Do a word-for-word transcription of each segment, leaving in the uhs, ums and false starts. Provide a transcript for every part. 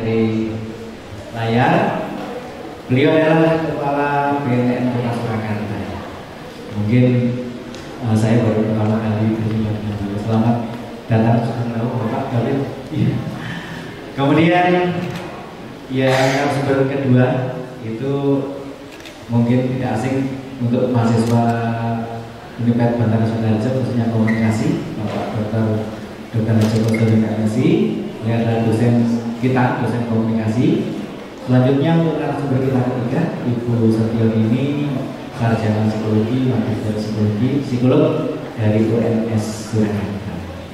dari layar. Beliau adalah Kepala B N N Kota Surakarta. Mungkin uh, saya baru pertama kali berjumpa dengan beliau. Selamat datang Sugeng Bapak David. Iya. Kemudian yang narasumber kedua itu mungkin tidak asing untuk mahasiswa Universitas Bantara Sudarjo, khususnya komunikasi, Bapak Doktor Doktor Joko Komunikasi. Beliau adalah dosen kita, dosen komunikasi. Selanjutnya untuk narasumber kita ketiga, Ibu Setioni, sarjana psikologi, magister psikologi, psikolog dari U N S Surakarta.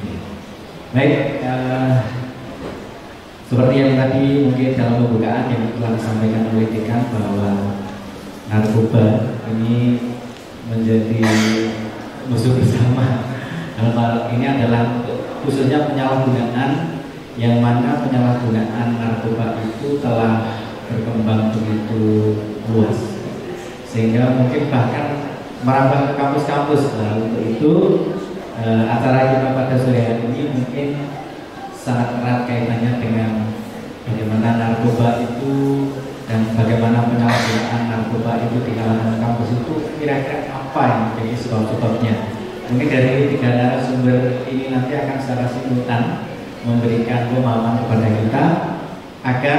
Baik, uh, seperti yang tadi mungkin dalam pembukaan yang telah disampaikan oleh Dekan bahwa narkoba ini menjadi musuh bersama. Dalam hal ini adalah khususnya penyalahgunaan, yang mana penyalahgunaan narkoba itu telah berkembang begitu luas sehingga mungkin bahkan merambah ke kampus-kampus. Nah, untuk itu eh, acara kita pada sore hari ini mungkin sangat erat kaitannya dengan bagaimana narkoba itu dan bagaimana penyalahgunaan narkoba itu di kalangan kampus itu kira-kira apa yang menjadi sebab-sebabnya. Mungkin dari tiga narasumber ini nanti akan secara simultan memberikan pemahaman kepada kita agar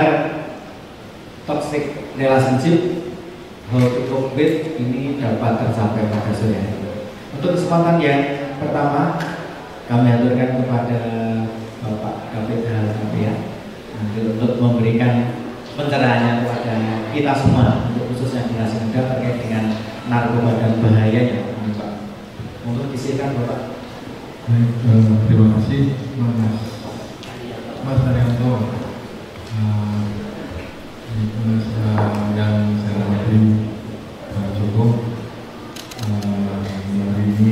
toxic relationship, how to cope with ini dapat tercapai pada sore hari. Untuk kesempatan yang pertama kami aturkan kepada Bapak David Halapia untuk memberikan pencerahannya kepada kita semua, untuk khususnya generasi muda terkait dengan narkoba dan bahayanya. Untuk disilakan Bapak. Baik, eh, terima kasih Mas Mas Haryanto. Uh, Mas uh, yang saya hormati Pak Joko, uh, hari ini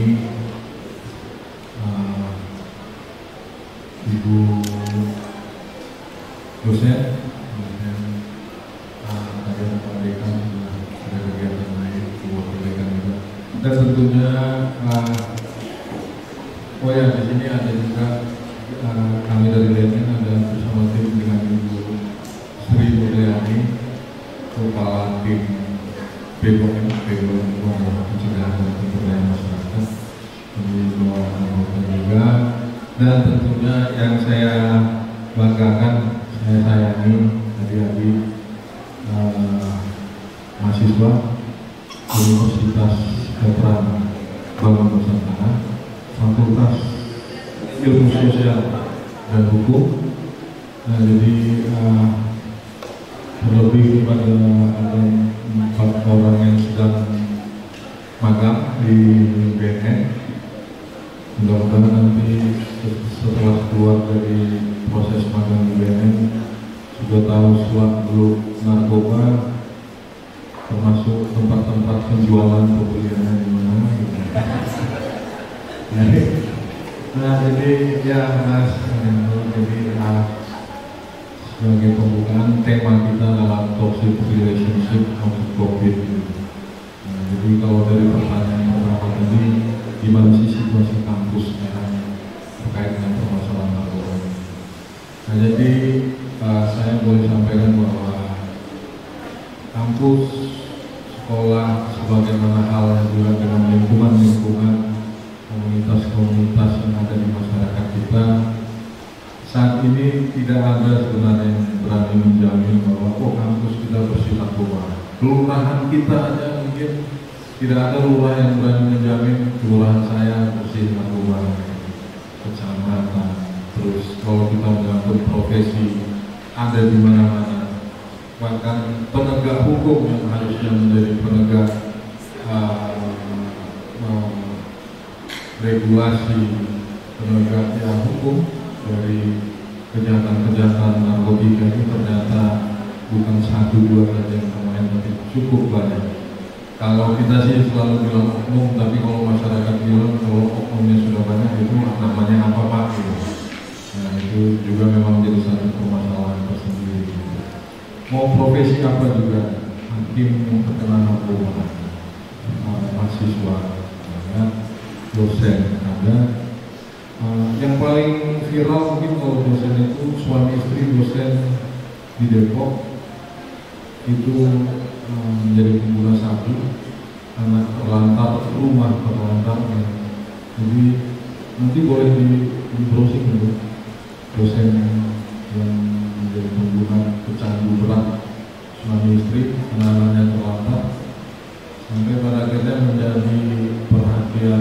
uh, Ibu dosen, kemudian ada Pak Dekan, ada kegiatan lain, Ibu Dekan juga, dan tentunya uh, oh ya, di sini ada juga uh, kami dari B N N ada bersama tim dengan Ibu Sri Mulyani, Kepala Tim B P O M, B P O M Pencegahan dan Pemberdayaan Masyarakat, di luar anggota juga, dan tentunya yang saya banggakan, saya sayangi adik-adik uh, mahasiswa Universitas Veteran Bangun Nusantara, Fakultas Ilmu Sosial dan Hukum. Nah, jadi uh, terlebih pada ada empat orang yang sedang magang di B N N. Mudah-mudahan nanti setelah keluar dari proses magang di B N N sudah tahu seluk-beluk narkoba, termasuk tempat-tempat penjualan pembeliannya di mana. Gitu. Nah, jadi ya Mas, jadi uh, sebagai pembukaan tema kita adalah toxic relationship of COVID. Nah, jadi kalau dari pertanyaan pertama tadi, gimana sih situasi kampus sekarang terkait dengan permasalahan narkoba? Nah, jadi uh, saya boleh sampaikan bahwa kampus, sekolah, sebagaimana hal juga dengan lingkungan-lingkungan, komunitas-komunitas yang ada di masyarakat kita, saat ini tidak ada sebenarnya yang berani menjamin bahwa oh kampus kita bersih narkoba. Kelurahan kita aja mungkin tidak ada lurah yang berani menjamin kelurahan saya bersih narkoba. Kecamatan, terus kalau kita menyangkut profesi ada di mana-mana. Bahkan penegak hukum yang harusnya menjadi penegak uh, uh, regulasi penegaknya hukum dari kejahatan-kejahatan narkotika ini ternyata bukan satu dua saja yang main, tapi cukup banyak. Kalau kita sih selalu bilang oknum, tapi kalau masyarakat bilang kalau oknumnya sudah banyak itu namanya apa Pak? Gitu. Nah itu juga memang jadi satu permasalahan tersendiri. Mau profesi apa juga, hakim yang terkena narkoba, mahasiswa, ya, dosen ada. Uh, yang paling viral mungkin kalau dosen itu suami istri dosen di Depok itu um, menjadi pengguna sabu, anak terlantar, rumah terlantar. Jadi nanti boleh di, di browsing dulu dosen yang menjadi pengguna pecandu berat suami istri, anak-anaknya terlantar, sampai pada akhirnya menjadi perhatian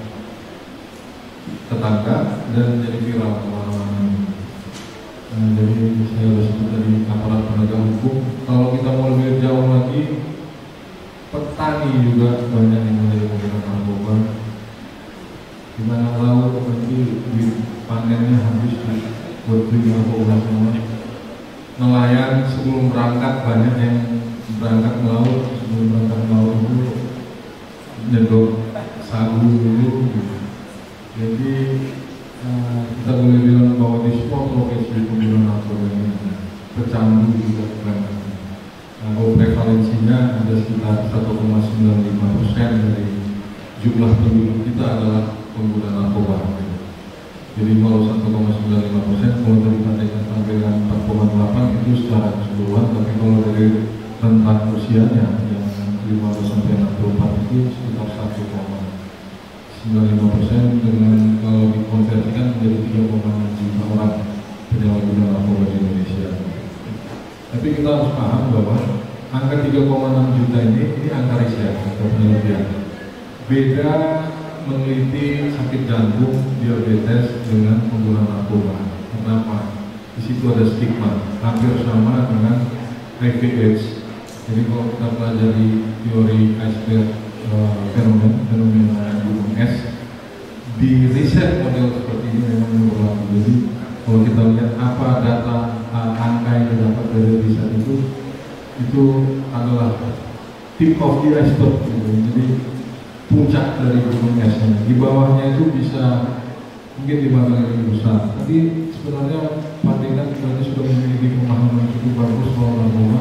tetangga dan jadi viral kemana-mana. Nah, jadi saya harus sebut dari aparat penegak hukum. Kalau kita mau lebih jauh lagi, petani juga banyak yang menjadi pengguna narkoba. Kita nggak tahu nanti di panennya habis buat beli narkoba semua. Nelayan sebelum berangkat banyak yang berangkat melaut, sebelum berangkat melaut itu nyedot sabu dulu. Jadi uh, kita boleh bilang bahwa di semua profesi pengguna narkoba ini pecandu juga banyak. Nah, kalau prevalensinya ada sekitar satu koma sembilan lima persen dari jumlah penduduk kita adalah pengguna narkoba. Jadi kalau satu koma sembilan lima persen, kalau dari bandingkan sampai dengan empat koma delapan itu secara keseluruhan, tapi kalau dari rentang usianya yang lima belas sampai enam puluh empat itu sekitar satu koma sembilan lima persen, dengan kalau dikonversikan menjadi tiga koma enam juta orang penyalahguna narkoba di Indonesia. Tapi kita harus paham bahwa angka tiga koma enam juta ini ini angka riset atau penelitian. Beda meneliti sakit jantung, diabetes dengan pengguna narkoba. Kenapa? Di situ ada stigma, hampir sama dengan H I V AIDS. Jadi kalau kita pelajari teori iceberg uh, fenomen, fenomena gunung es, di riset model seperti ini memang berlaku. Jadi kalau kita lihat apa data uh, angka yang didapat dari riset itu, itu adalah tip of the iceberg. Gitu. Jadi puncak dari gunung esnya, di bawahnya itu bisa mungkin lima kali lebih besar. Tapi sebenarnya Pandingan sebenarnya sudah memiliki pemahaman cukup bagus soal narkoba.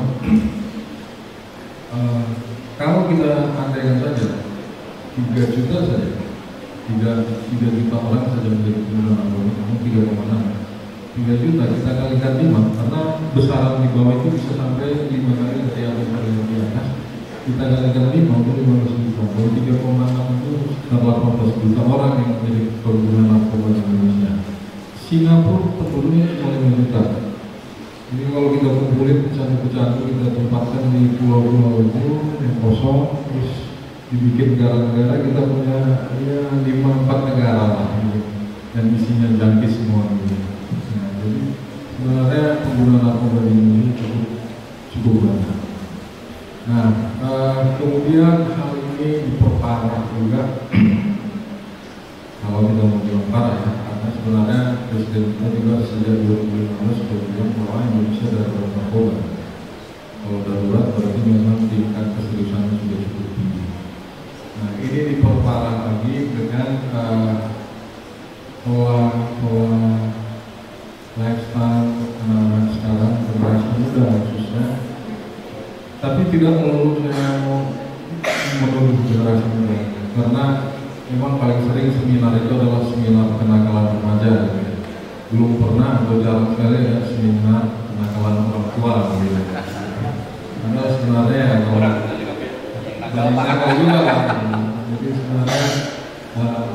uh, kalau kita andaikan saja tiga juta saja, tiga juta orang saja menjadi pengguna narkoba, namun tiga koma enam, tiga juta kita kalikan lima, karena besaran di bawah itu bisa sampai lima kali dari yang di atas. Kita kalikan lima itu lima belas juta. Kalau tiga koma enam itu sekitar delapan belas juta orang yang menjadi pengguna narkoba di Indonesia. Singapura penduduknya cuma lima juta. Jadi kalau kita kumpulin pecandu-pecandu, kita tempatkan di pulau-pulau itu yang kosong, terus dibikin negara-negara, kita punya ya lima empat negara lah, gitu. Dan isinya jangkis semua. Gitu. Nah, jadi sebenarnya pengguna narkoba di Indonesia cukup cukup banyak. Nah, uh, kemudian hal ini diperparah juga kalau kita mau bilang parah ya, karena sebenarnya Presiden kita juga sejak dua ribu lima belas sudah bilang bahwa Indonesia darurat narkoba. Kalau darurat berarti memang tingkat keseriusannya sudah cukup tinggi. Nah, ini diperparah lagi dengan uh, pola pola lifestyle anak-anak sekarang, generasi muda khususnya. Tapi tidak melulu saya mau menuduh generasi muda, karena memang paling sering seminar itu adalah seminar kenakalan remaja. Gitu. Belum pernah atau jarang sekali ya seminar kenakalan orang tua. Gitu. Karena sebenarnya orang nakal juga lah. Jadi sebenarnya uh,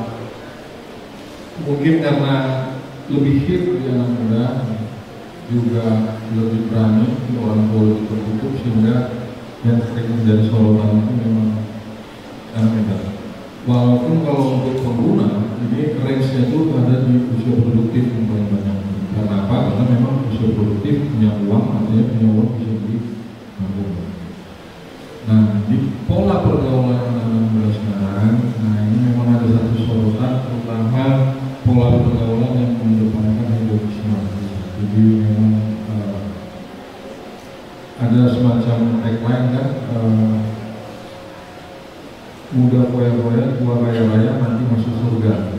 mungkin karena lebih hit di anak muda, juga lebih berani, orang tua lebih tertutup, sehingga yang sering menjadi sorotan itu memang anak muda. Walaupun kalau untuk pengguna ini range-nya itu ada di usia produktif yang paling banyak. Karena apa? Karena memang usia produktif punya uang, artinya punya uang bisa beli narkoba. Nah, di pola pergaulan anak muda sekarang, nah ini memang ada satu sorotan, terutama pola pergaulan yang mengedepankan hedonisme. Jadi memang uh, ada semacam tagline kan, uh, muda foya-foya, tua raya-raya, nanti masuk surga.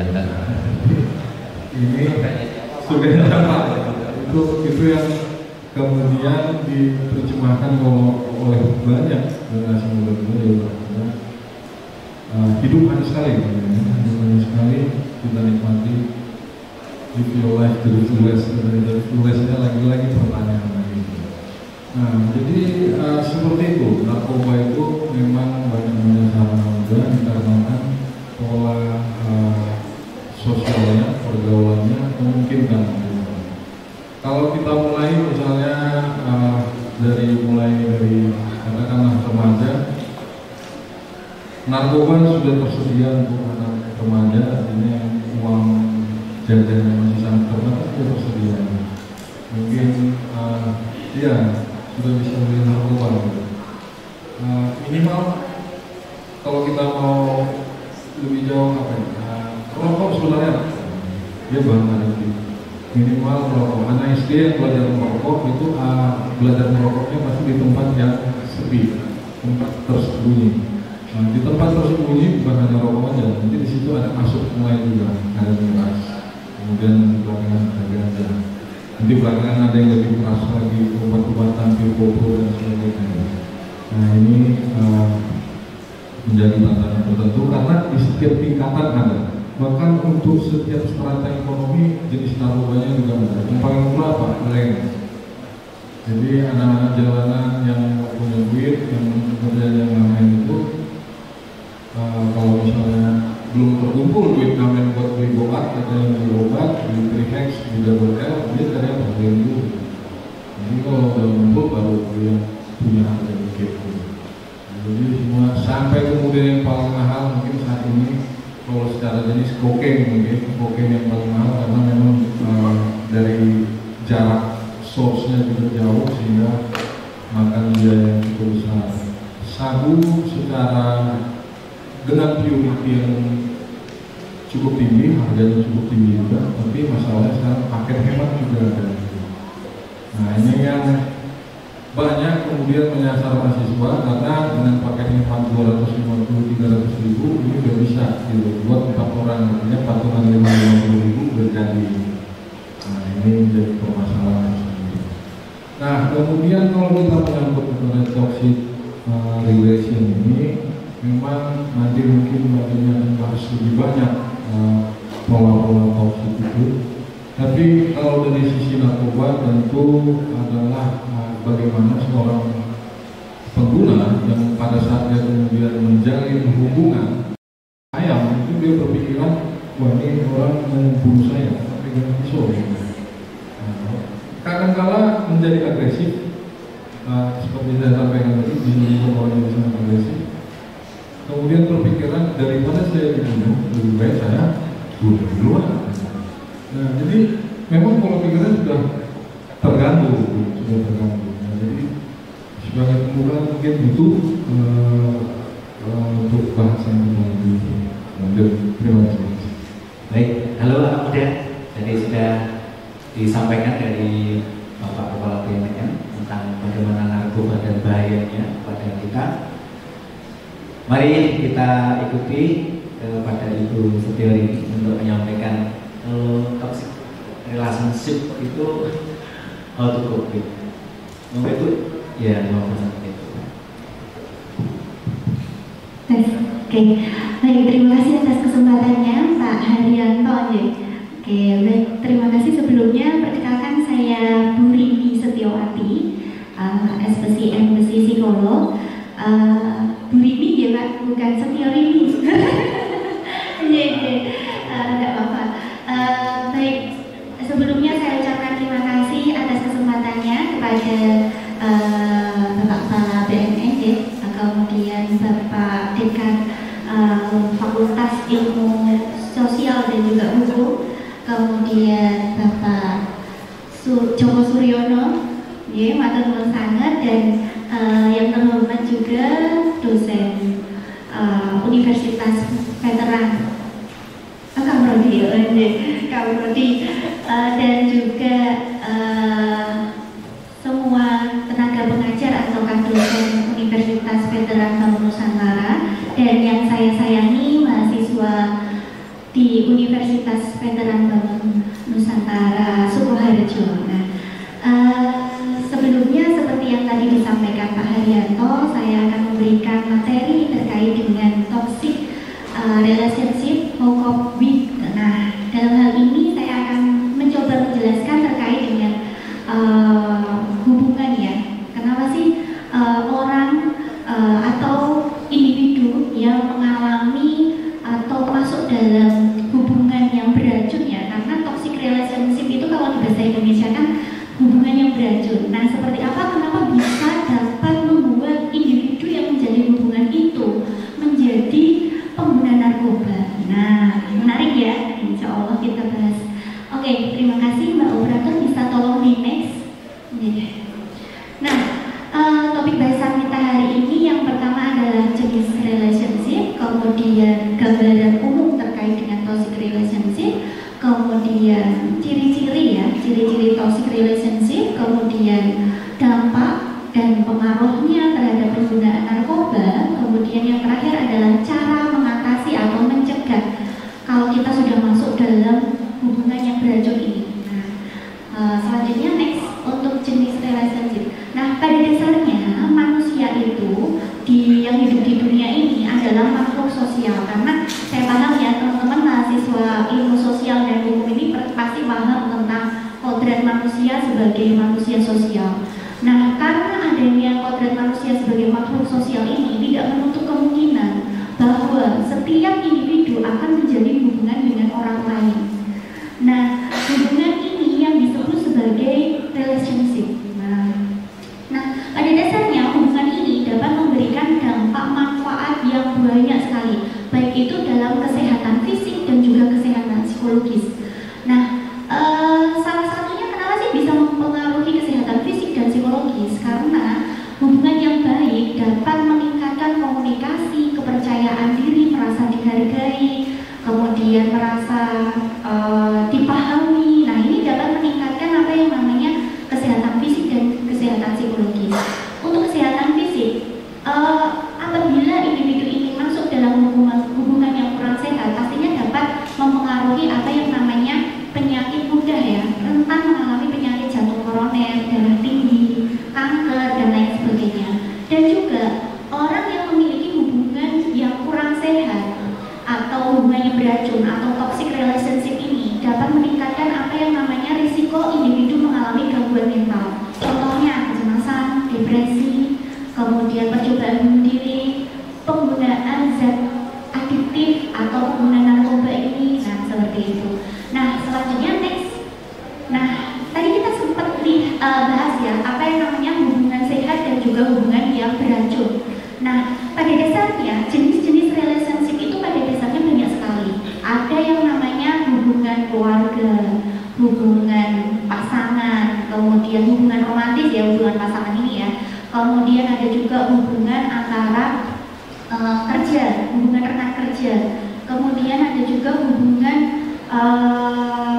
Ini sudah apa? Itu itu yang kemudian diterjemahkan oleh banyak generasi muda-muda di luar. Uh, hidup manis sekali, hidup manis sekali, kita nikmati. Live your life to the fullest, dari fullestnya lagi-lagi pertanyaan lagi. narkoba sudah tersedia untuk anak remaja, artinya uang jajan yang masih sangat terbatas sudah tersedia. Mungkin uh, ya sudah bisa beli narkoba. Uh, minimal kalau kita mau lebih jauh apa ya? Uh, rokok sebenarnya dia bahan adiktif. Minimal merokok. Anak S D yang belajar merokok itu uh, belajar merokoknya pasti di tempat yang sepi, tempat tersembunyi. Nah, di tempat tersembunyi bukan hanya rokok aja, nanti di situ ada masuk mulai juga, ada miras, kemudian belakangan ada ganja, nanti belakangan ada yang lebih keras lagi, obat-obatan, pil-pil dan sebagainya. Nah ini uh, menjadi tantangan tertentu karena di setiap tingkatan ada. Bahkan untuk setiap strata ekonomi jenis narkobanya juga ada. Yang paling murah apa? Leng. Jadi anak-anak jalanan yang punya duit, yang kerja yang ngamen itu, uh, kalau misalnya belum terkumpul duit ngamen buat beli obat, ada yang beli obat, beli Trihex, beli Double L, dia tadi apa? Beli dulu. Jadi kalau udah kumpul baru dia punya harga dikit. Jadi semua sampai kemudian yang paling mahal mungkin saat ini. Kalau secara jenis kokain mungkin, kokain yang paling mahal karena memang uh, dari jarak source-nya juga jauh sehingga makan biaya yang cukup besar. Sabu secara dengan purity yang cukup tinggi, harganya cukup tinggi juga, tapi masalahnya sekarang paket hemat juga ada. Nah ini yang banyak kemudian menyasar mahasiswa karena dengan paket hemat dua ratus lima puluh sampai tiga ratus ribu ini udah bisa gitu buat empat orang, artinya patungan lima puluh ribu udah jadi. Nah ini menjadi permasalahan sendiri. Nah kemudian kalau kita menyangkut mengenai toxic uh, relation ini, memang nanti mungkin baginya akan bahas lebih banyak uh, pola-pola toxic itu. Tapi kalau dari sisi narkoba tentu adalah uh, bagaimana seorang pengguna yang pada saat dia kemudian menjalin hubungan ayam itu dia berpikiran, wah ini orang mau bunuh saya tapi dengan pisau. Nah, kadang-kala menjadi agresif, uh, seperti saya sampaikan tadi, bisa orang yang sangat agresif. Kemudian berpikiran daripada saya dibunuh, lebih baik saya bunuh duluan. Nah, jadi memang pola pikirnya sudah terganggu, sudah terganggu. Nah, jadi sebagai pemula mungkin butuh uh, uh, untuk bahasan yang lebih lanjut. Terima kasih. Baik, halo anak muda. Jadi sudah disampaikan dari Bapak Kepala B N M tentang bagaimana narkoba dan bahayanya pada kita. Mari kita ikuti kepada Ibu Setiori untuk menyampaikan uh, toxic relationship itu how to cope with. Mau itu ya mau seperti itu. Oke, baik, terima kasih atas kesempatannya Pak Haryanto. Oke, baik, terima kasih sebelumnya. Perkenalkan saya Bu Rini Setiawati, uh, S P C M Psikolog. Uh, Bu Rini ya Pak, bukan Setiarini. Iya, tidak apa-apa. Uh, baik, sebelumnya saya ucapkan terima kasih atas kesempatannya kepada uh, Bapak Kepala B N N, kemudian Bapak Dekan uh, Fakultas Ilmu Sosial dan juga Hukum, kemudian Bapak Su Joko Suryono, ya, matur nuwun sangat, dan uh, yang terhormat juga dosen uh, Universitas Veteran Kamrodi, Kamrodi, uh, dan juga uh, semua tenaga pengajar atau dosen Universitas Veteran Bangun Nusantara, dan yang saya sayangi mahasiswa di Universitas Veteran Bangun Nusantara Sukoharjo. Nah, uh, sebelumnya seperti yang tadi disampaikan Pak Haryanto, saya akan memberikan materi terkait dengan toxic uh, relationship how cope with. Nah, dalam hal ini saya akan mencoba menjelaskan terkait dengan uh, hubungan ya. Kenapa sih uh, orang uh, atau individu yang mengalami atau masuk dalam hubungan yang beracun ya? Karena toxic relationship itu kalau di bahasa Indonesia kan hubungan yang beracun. Nah, seperti apa, kenapa bisa dapat membuat individu yang menjadi hubungan itu menjadi topik bahasan kita hari ini yang pertama adalah jenis relationship, kemudian gambaran umum terkait dengan toxic relationship, kemudian ciri-ciri ya, ciri-ciri toxic relationship, kemudian dampak dan pengaruhnya terhadap penggunaan narkoba, kemudian yang terakhir adalah cara mengatasi atau mencegah kalau kita sudah masuk dalam hubungan yang beracun ini. Nah, uh, selanjutnya next untuk jenis relationship. Nah, pada dasarnya manusia itu di yang hidup di dunia ini adalah makhluk sosial, karena saya paham ya teman-teman mahasiswa ilmu sosial dan hukum ini pasti paham tentang kodrat manusia sebagai manusia sosial. Nah, karena adanya kodrat manusia sebagai makhluk sosial ini tidak menutup kemungkinan bahwa setiap individu akan menjadi hubungan dengan orang lain. Nah, hubungan ini yang disebut sebagai relationship. Nah, nah pada dasarnya hubungan ini dapat memberikan dampak manfaat yang banyak sekali, baik itu dalam kesehatan fisik dan juga kesehatan psikologis. Nah, eh, salah satunya kenapa sih bisa mempengaruhi kesehatan fisik dan psikologis? Karena hubungan yang baik dapat meningkatkan komunikasi, kepercayaan diri, merasa dihargai, kemudian merasa uh, dipahami. Nah, ini dapat meningkatkan apa yang namanya kesehatan fisik dan kesehatan psikologis. Untuk kesehatan fisik, uh, apabila individu ini masuk dalam hubungan, hubungan yang kurang sehat, pastinya dapat mempengaruhi apa yang namanya penyakit mudah ya, rentan mengalami penyakit jantung koroner, darah tinggi, kanker, dan lain sebagainya. Dan juga orang yang memiliki hubungan yang kurang sehat atau hubungan yang beracun atau toxic relationship ini dapat meningkatkan apa yang namanya risiko individu mengalami gangguan mental. Contohnya kecemasan, depresi, kemudian percobaan bunuh diri, penggunaan zat adiktif atau penggunaan narkoba ini, nah seperti itu. Nah, selanjutnya next. Nah, tadi kita sempat lihat, uh, bahas ya apa yang namanya hubungan sehat dan juga hubungan yang beracun. Nah, pada dasarnya jenis-jenis relationship itu pada dasarnya banyak sekali. Ada yang namanya hubungan keluarga, hubungan pasangan, kemudian hubungan romantis ya, hubungan pasangan ini ya. Kemudian ada juga hubungan antara uh, kerja, hubungan rekan kerja. Kemudian ada juga hubungan uh,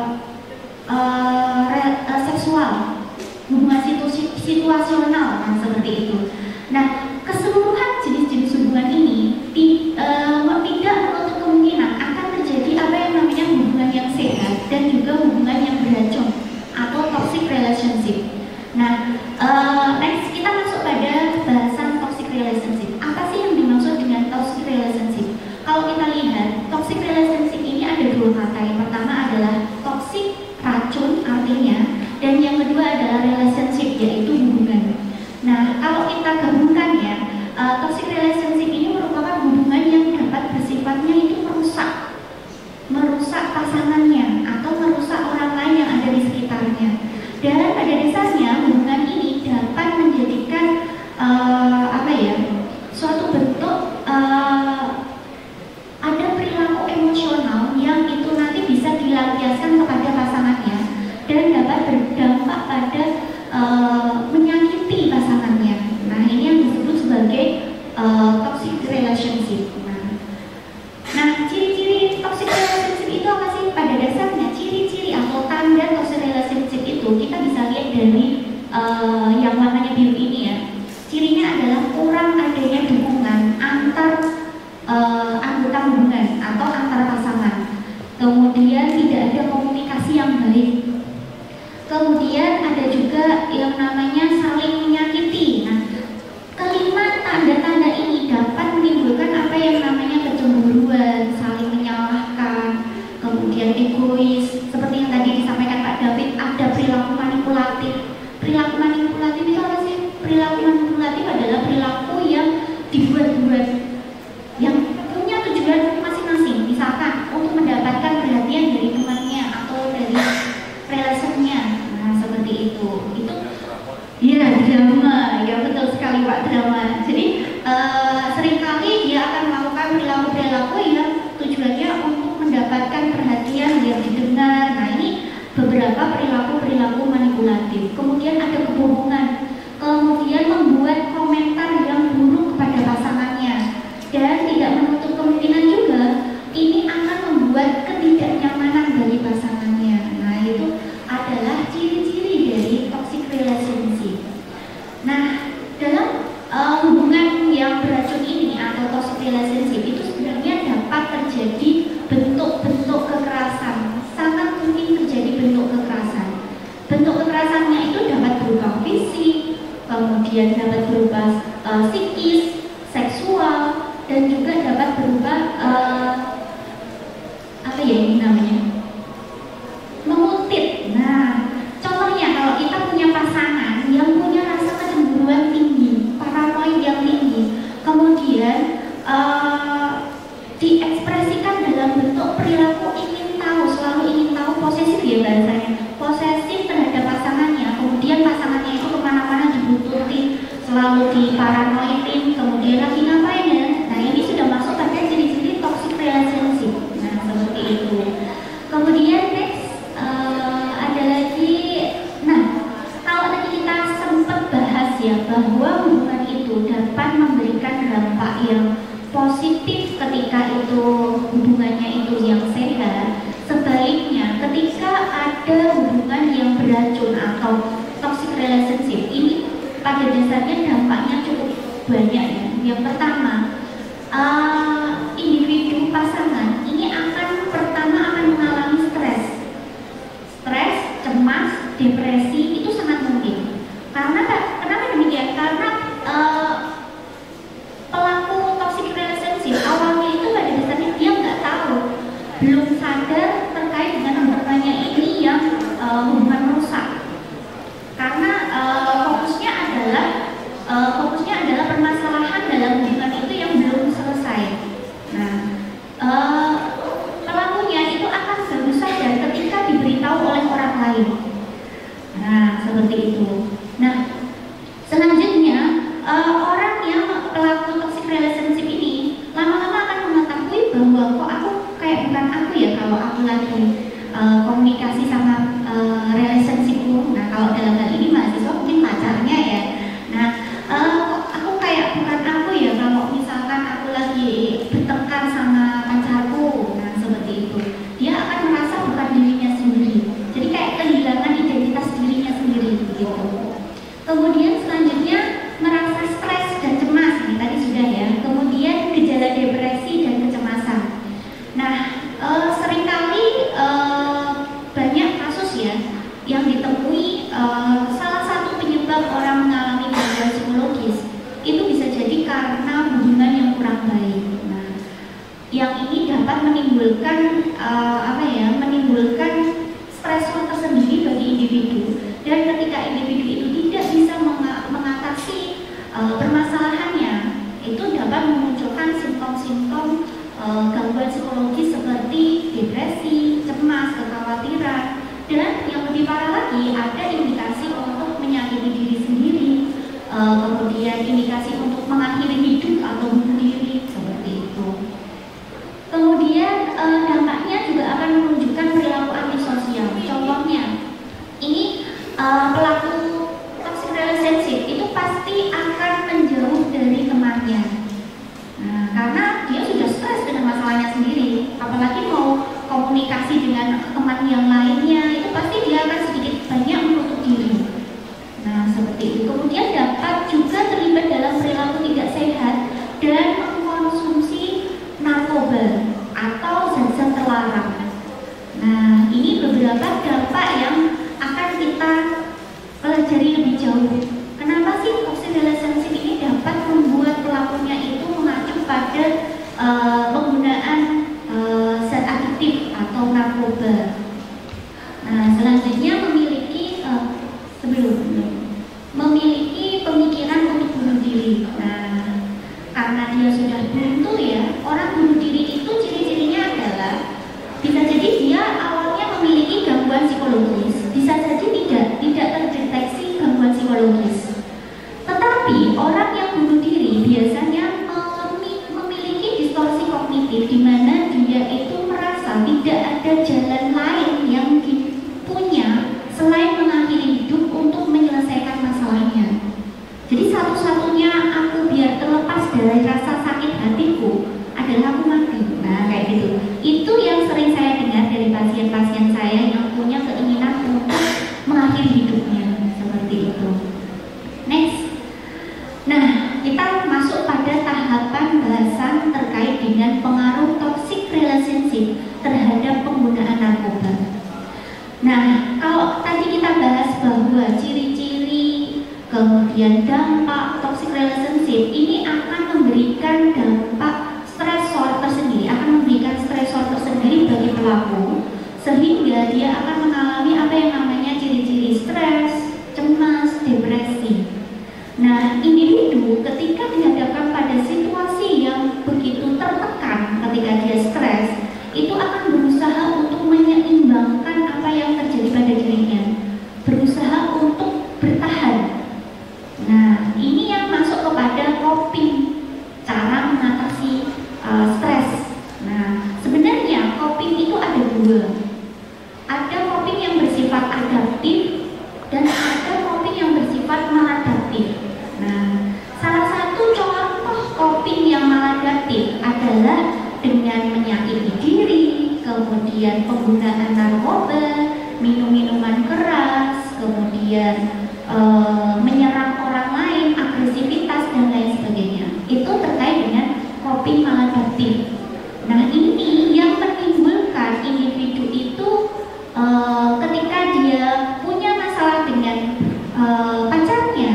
uh, re, uh, seksual, hubungan situ, situasional, nah seperti itu. Nah, keseluruhan jenis-jenis hubungan ini ti, uh, tidak menutup kemungkinan akan terjadi apa yang namanya hubungan yang sehat dan juga hubungan yang beracun atau toxic relationship. Nah, uh, next kita masuk pada bahasan toxic relationship. Apa sih yang dimaksud dengan toxic relationship? Kalau kita lihat, toxic relationship ini ada dua kata. Yang pertama adalah toxic, racun artinya, dan yang kedua adalah relationship, yaitu hubungan. Nah, kalau kita gabungkan ya, uh, toxic relationship ini merupakan hubungan yang dapat bersifatnya itu merusak, merusak pasangannya atau merusak orang lain yang ada di sekitarnya. Dan pada dasarnya hubungan ini dapat menjadikan uh, apa ya, suatu bentuk uh, ada perilaku emosional yang itu nanti bisa dilampiaskan kepada pasangannya dan dapat berdampak pada uh, menyakiti pasangannya. Nah, ini yang disebut sebagai uh, toxic relationship. Nah, nah ciri-ciri toxic relationship itu apa sih? Pada dasarnya ciri-ciri atau tanda toxic relationship itu kita bisa lihat dari uh, yang warnanya biru ini ya. Cirinya adalah kurang adanya dukungan antar uh, anggota hubungan atau antar pasangan. Kemudian tidak ada komunikasi yang baik. Kemudian ada juga yang namanya saling menyakiti. Nah, kelima tanda-tanda ini dapat menimbulkan apa yang namanya kecemburuan, saling menyalahkan, kemudian egois. Seperti yang tadi disampaikan Pak David, ada perilaku manipulatif. Perilaku manipulatif itu apa sih? Perilaku manipulatif adalah perilaku yang dibuat-buat, yang punya tujuan masing-masing. Misalkan untuk mendapatkan perhatian dari temannya atau dari relasinya. Nah, seperti itu. Itu ya drama, ya betul sekali Pak, drama. Jadi uh, seringkali dia akan melakukan perilaku-perilaku yang tujuannya untuk mendapatkan perhatian yang didengar. Nah, ini beberapa perilaku-perilaku manipulatif. Kemudian ada kebohongan. Kemudian membuat komen kemudian dapat berupa uh, psikis, seksual, dan juga dapat berupa uh, apa ya ini namanya, menguntit. Nah, contohnya kalau kita punya pasangan yang punya rasa kecemburuan tinggi, paranoid yang tinggi, kemudian uh, diekspresikan dalam bentuk perilaku ingin tahu, selalu ingin tahu, posesif ya bahasanya, posesif terhadap pasangannya, kemudian pasangannya itu kemana-mana dibututin, selalu diparanoidin, kemudian lagi ngapain ya. Nah, ini sudah masuk pada ciri-ciri toxic relationship. Nah, seperti itu. Kemudian next uh, ada lagi, nah kalau tadi kita sempat bahas ya bahwa hubungan itu dapat memberikan dampak yang positif ketika itu hubungannya itu yang sehat. Sebaliknya ketika ada hubungan yang beracun atau toxic relationship ini pada dasarnya dampaknya cukup banyak ya. Yang pertama, uh, individu pasangan ini akan pertama akan mengalami stres, stres, cemas, depresi, itu sangat mungkin. Karena kenapa demikian? Karena uh, pelaku toxic relationship awalnya itu pada dasarnya dia nggak tahu, belum sadar terkait dengan hubungannya ini yang uh, hubungan rusak. Karena uh, fokusnya adalah uh, fokusnya adalah permasalahan dalam hubungan itu yang belum selesai. Nah, uh, pelakunya itu akan baru sadar ketika diberitahu oleh orang lain. Nah, seperti itu. Nah, selanjutnya uh, orang yang pelaku toxic relationship ini lama-lama akan mengetahui bahwa kok aku kayak bukan aku ya kalau aku lagi uh, komunikasi sama uh, relationshipku. Nah, kalau dalam hal ini mahasiswa mungkin pacarnya ya. Nah, uh, kok aku kayak bukan aku ya kalau misalkan aku lagi bertengkar sama pacarku. Nah, seperti itu. Dia akan merasa bukan dirinya sendiri. Jadi kayak kehilangan identitas dirinya sendiri gitu. Kemudian selanjutnya merasa stres dan cemas, ini tadi sudah ya. Kemudian gejala depresi dan kecemasan. Nah, e, seringkali e, banyak kasus ya yang ditemui e, salah satu penyebab orang mengalami gangguan psikologis itu bisa jadi karena hubungan yang kurang baik. Nah, yang ini dapat menimbulkan e, apa ya, menimbulkan stresor tersendiri bagi individu. Dan ketika individu itu tidak bisa mengatasi uh, permasalahannya, itu dapat memunculkan simptom-simptom uh, gangguan psikologis seperti depresi, cemas, kekhawatiran, dan yang lebih parah lagi ada indikasi untuk menyakiti diri sendiri, uh, kemudian indikasi untuk mengakhiri hidup atau bunuh diri seperti itu. Kemudian uh, dampaknya juga akan menunjukkan perilaku antisosial. Contohnya, ini Uh, pelaku toxic relationship itu pasti akan menjauh dari temannya. Nah, karena dia sudah stres dengan masalahnya sendiri, apalagi mau komunikasi dengan teman yang lainnya, itu pasti dia akan sedikit banyak menutup diri. Nah, seperti itu. Kemudian dapat juga terlibat dalam perilaku tidak sehat dan mengkonsumsi narkoba atau zat-zat terlarang. Nah, ini beberapa dampak yang akan kita pelajari lebih jauh. Kenapa sih toxic relationship ini dapat membuat pelakunya itu mengacu pada uh, penggunaan uh, zat adiktif atau narkoba. Nah, selanjutnya memiliki uh, sebelum memiliki pemikiran untuk bunuh diri. Nah, karena dia sudah buntu ya, orang bunuh diri itu ciri-cirinya adalah bisa jadi dia awalnya memiliki gangguan psikologis, bisa jadi tidak tidak terdeteksi gangguan psikologis. Tetapi orang yang bunuh diri biasanya memiliki distorsi kognitif di mana dia itu merasa tidak ada jalan lain yang punya selain mengakhiri hidup untuk menyelesaikan masalahnya. Jadi satu-satunya aku biar terlepas dari rasa sakit hatiku adalah aku mati. Nah, kayak gitu. Itu yang sering saya dengar dari pasien-pasien saya yang punya keinginan untuk mengakhiri hidupnya seperti itu. Next. Nah, kita masuk pada tahapan bahasan terkait dengan pengaruh toxic relationship terhadap penggunaan narkoba. Nah, kalau tadi kita bahas bahwa ciri-ciri kemudian kemudian dampak toxic relationship ini akan memberikan dampak stresor tersendiri, akan memberikan stresor tersendiri bagi pelaku, sehingga dia akan mengalami apa yang namanya ciri-ciri stres, cemas, depresi. Nah, individu ketika dihadapkan pada situasi yang begitu tertekan, ketika dia stres, itu akan berusaha untuk menyeimbangkan apa yang terjadi pada dirinya, berusaha untuk bertahan. Nah, ini yang masuk kepada coping, cara mengatasi uh, stres. Nah, sebenarnya coping itu ada dua. Ada coping yang bersifat adaptif dan ada coping yang bersifat maladaptif. Nah, salah satu contoh coping yang maladaptif adalah dengan menyakiti diri, kemudian penggunaan narkoba, minum-minuman keras, kemudian e, menyerang orang lain, agresivitas dan lain sebagainya. Itu terkait dengan coping maladaptif. Nah, ini yang menimbulkan individu itu e, ketika dia punya masalah dengan e, pacarnya,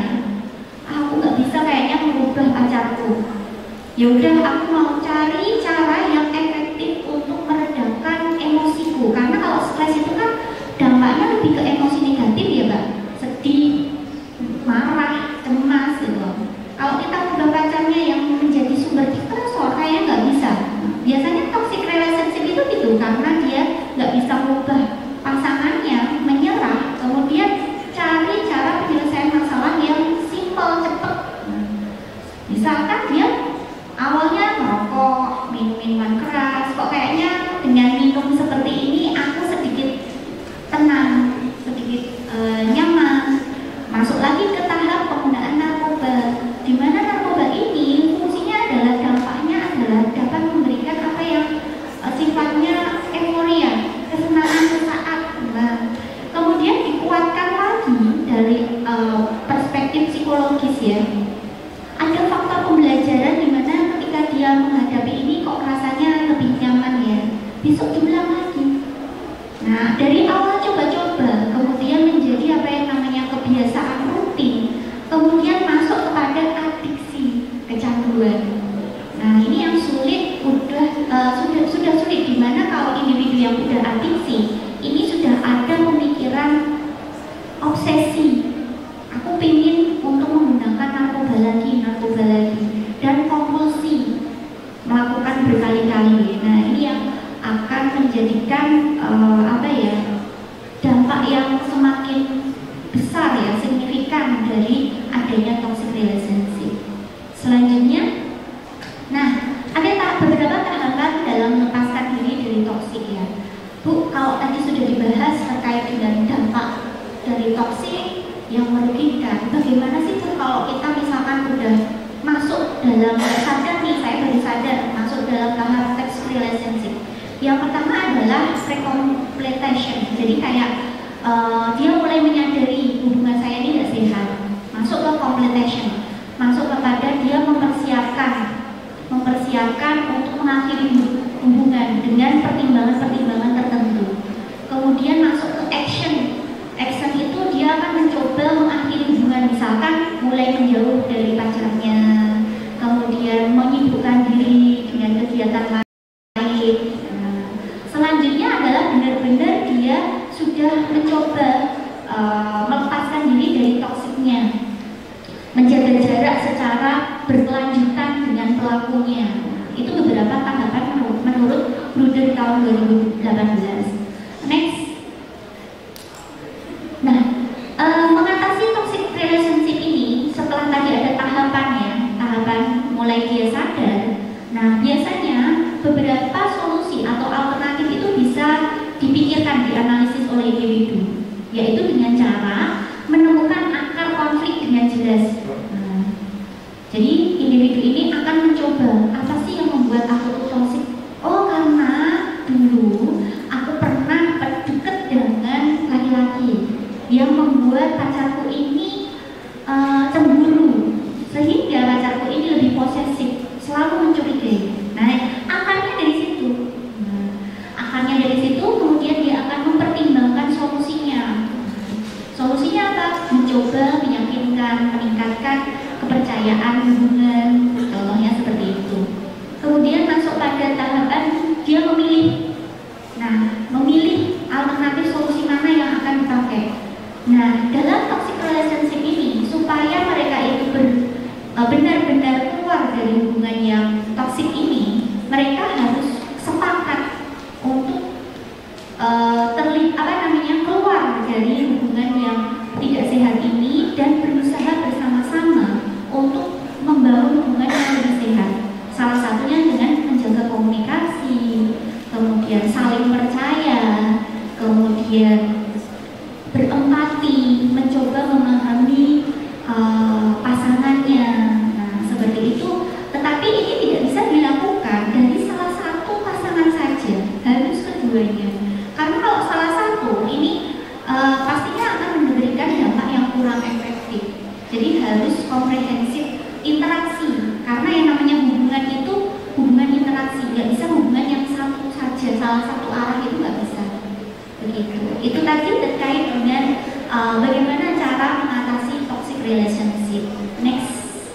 aku nggak bisa kayaknya merubah pacarku. Ya udah, aku mau cari cara yang efektif untuk meredakan emosiku, karena kalau stres itu kan dampaknya lebih ke emosi negatif ya, Mbak. Sedih, marah, cemas gitu. Kalau kita udah pacarnya yang menjadi sumber stresor, kayaknya nggak bisa. Biasanya toxic relationship itu gitu, karena dia nggak bisa merubah pasangannya, menyerah, kemudian cari cara penyelesaian masalah yang simple, cepat. Misalkan dia awalnya merokok, minum minuman keras, kok kayaknya dengan minum seperti ini aku sedikit tenang, sedikit e, nyaman. Masuk lagi ke tahap penggunaan narkoba, di mana narkoba ini fungsinya adalah, dampaknya adalah dapat memberikan apa yang e, sifatnya euforia, kesenangan sesaat. Nah, kemudian dikuatkan lagi dari e, perspektif psikologis ya. Ada faktor pembelajaran di mana ketika dia menghadapi ini kok rasanya lebih nyaman ya, besok diulang lagi. Nah, dari awal coba-coba, kemudian menjadi apa yang namanya kebiasaan rutin, kemudian masuk kepada adiksi, kecanduan. Nah, ini yang sulit, udah uh, sudah sudah sulit, di mana kalau individu yang udah adiksi, ini sudah ada pemikiran obsesi. Aku pingin untuk menggunakan narkoba lagi, narkoba lagi, dan kompulsi melakukan berkali-kali. Nah, ini yang akan menjadikan uh, apa ya, dampak yang semakin besar ya, signifikan dari adanya toxic relationship. Selanjutnya, nah ada tak beberapa tahapan dalam melepaskan diri dari toxic ya, Bu. Kalau tadi sudah dibahas terkait dengan dampak dari toxic yang merugikan, bagaimana sih tuh kalau kita misalkan udah masuk dalam, sadar nih, saya baru sadar masuk dalam tahap toxic relationship. Yang pertama adalah recompletion, jadi kayak uh, dia mulai menyadari hubungan saya ini tidak sehat, masuk ke completion, masuk kepada dia mempersiapkan mempersiapkan untuk mengakhiri hubungan dengan pertimbangan-pertimbangan tertentu. Kemudian masuk ke action. Action itu dia akan mencoba mengakhiri hubungan, misalkan mulai menjauh dari pacarnya, kemudian menyibukkan diri dengan kegiatan lain. Nah, selanjutnya adalah benar-benar dia sudah mencoba uh, melepaskan diri dari toksiknya, menjaga jarak secara berkelanjutan dengan pelakunya. Itu beberapa tahapan menurut, menurut Bruder tahun dua ribu delapan belas. Next. Nah, e, mengatasi toxic relationship ini setelah tadi ada tahapannya, tahapan mulai dia sadar. Nah, biasanya beberapa solusi atau alternatif itu bisa dipikirkan, dianalisis oleh individu, yaitu dengan cara menemukan akar konflik dengan jelas. Nah, jadi individu ini akan mencoba, apa sih yang membuat aku toxic? Oh, karena dulu aku pernah dekat dengan laki-laki yang membuat pacarku ini uh, cemburu, sehingga pacarku ini lebih posesif, selalu mencurigai. Nah, akarnya dari situ. Nah, akarnya dari situ, kemudian dia akan mempertimbangkan solusinya. Solusinya apa? Mencoba meyakinkan, meningkatkan benar-benar keluar dari hubungan yang toksik ini, mereka harus sepakat untuk uh, terlibat apa namanya keluar dari hubungan yang tidak sehat ini dan berusaha bersama-sama untuk membangun hubungan yang lebih sehat. Salah satunya dengan menjaga komunikasi, kemudian saling percaya, kemudian berempati, mencoba memahami uh, pasangannya. Nah, seperti itu. Tetapi ini tidak bisa dilakukan dari salah satu pasangan saja, harus keduanya. Karena kalau salah satu ini uh, pastinya akan memberikan dampak yang kurang efektif. Jadi harus komprehensif interaksi. Karena yang namanya hubungan itu hubungan interaksi, nggak bisa hubungan yang satu saja, salah satu arah itu nggak bisa. Begitu. Itu tadi terkait dengan uh, bagaimana cara mengatasi toxic relationship. Next.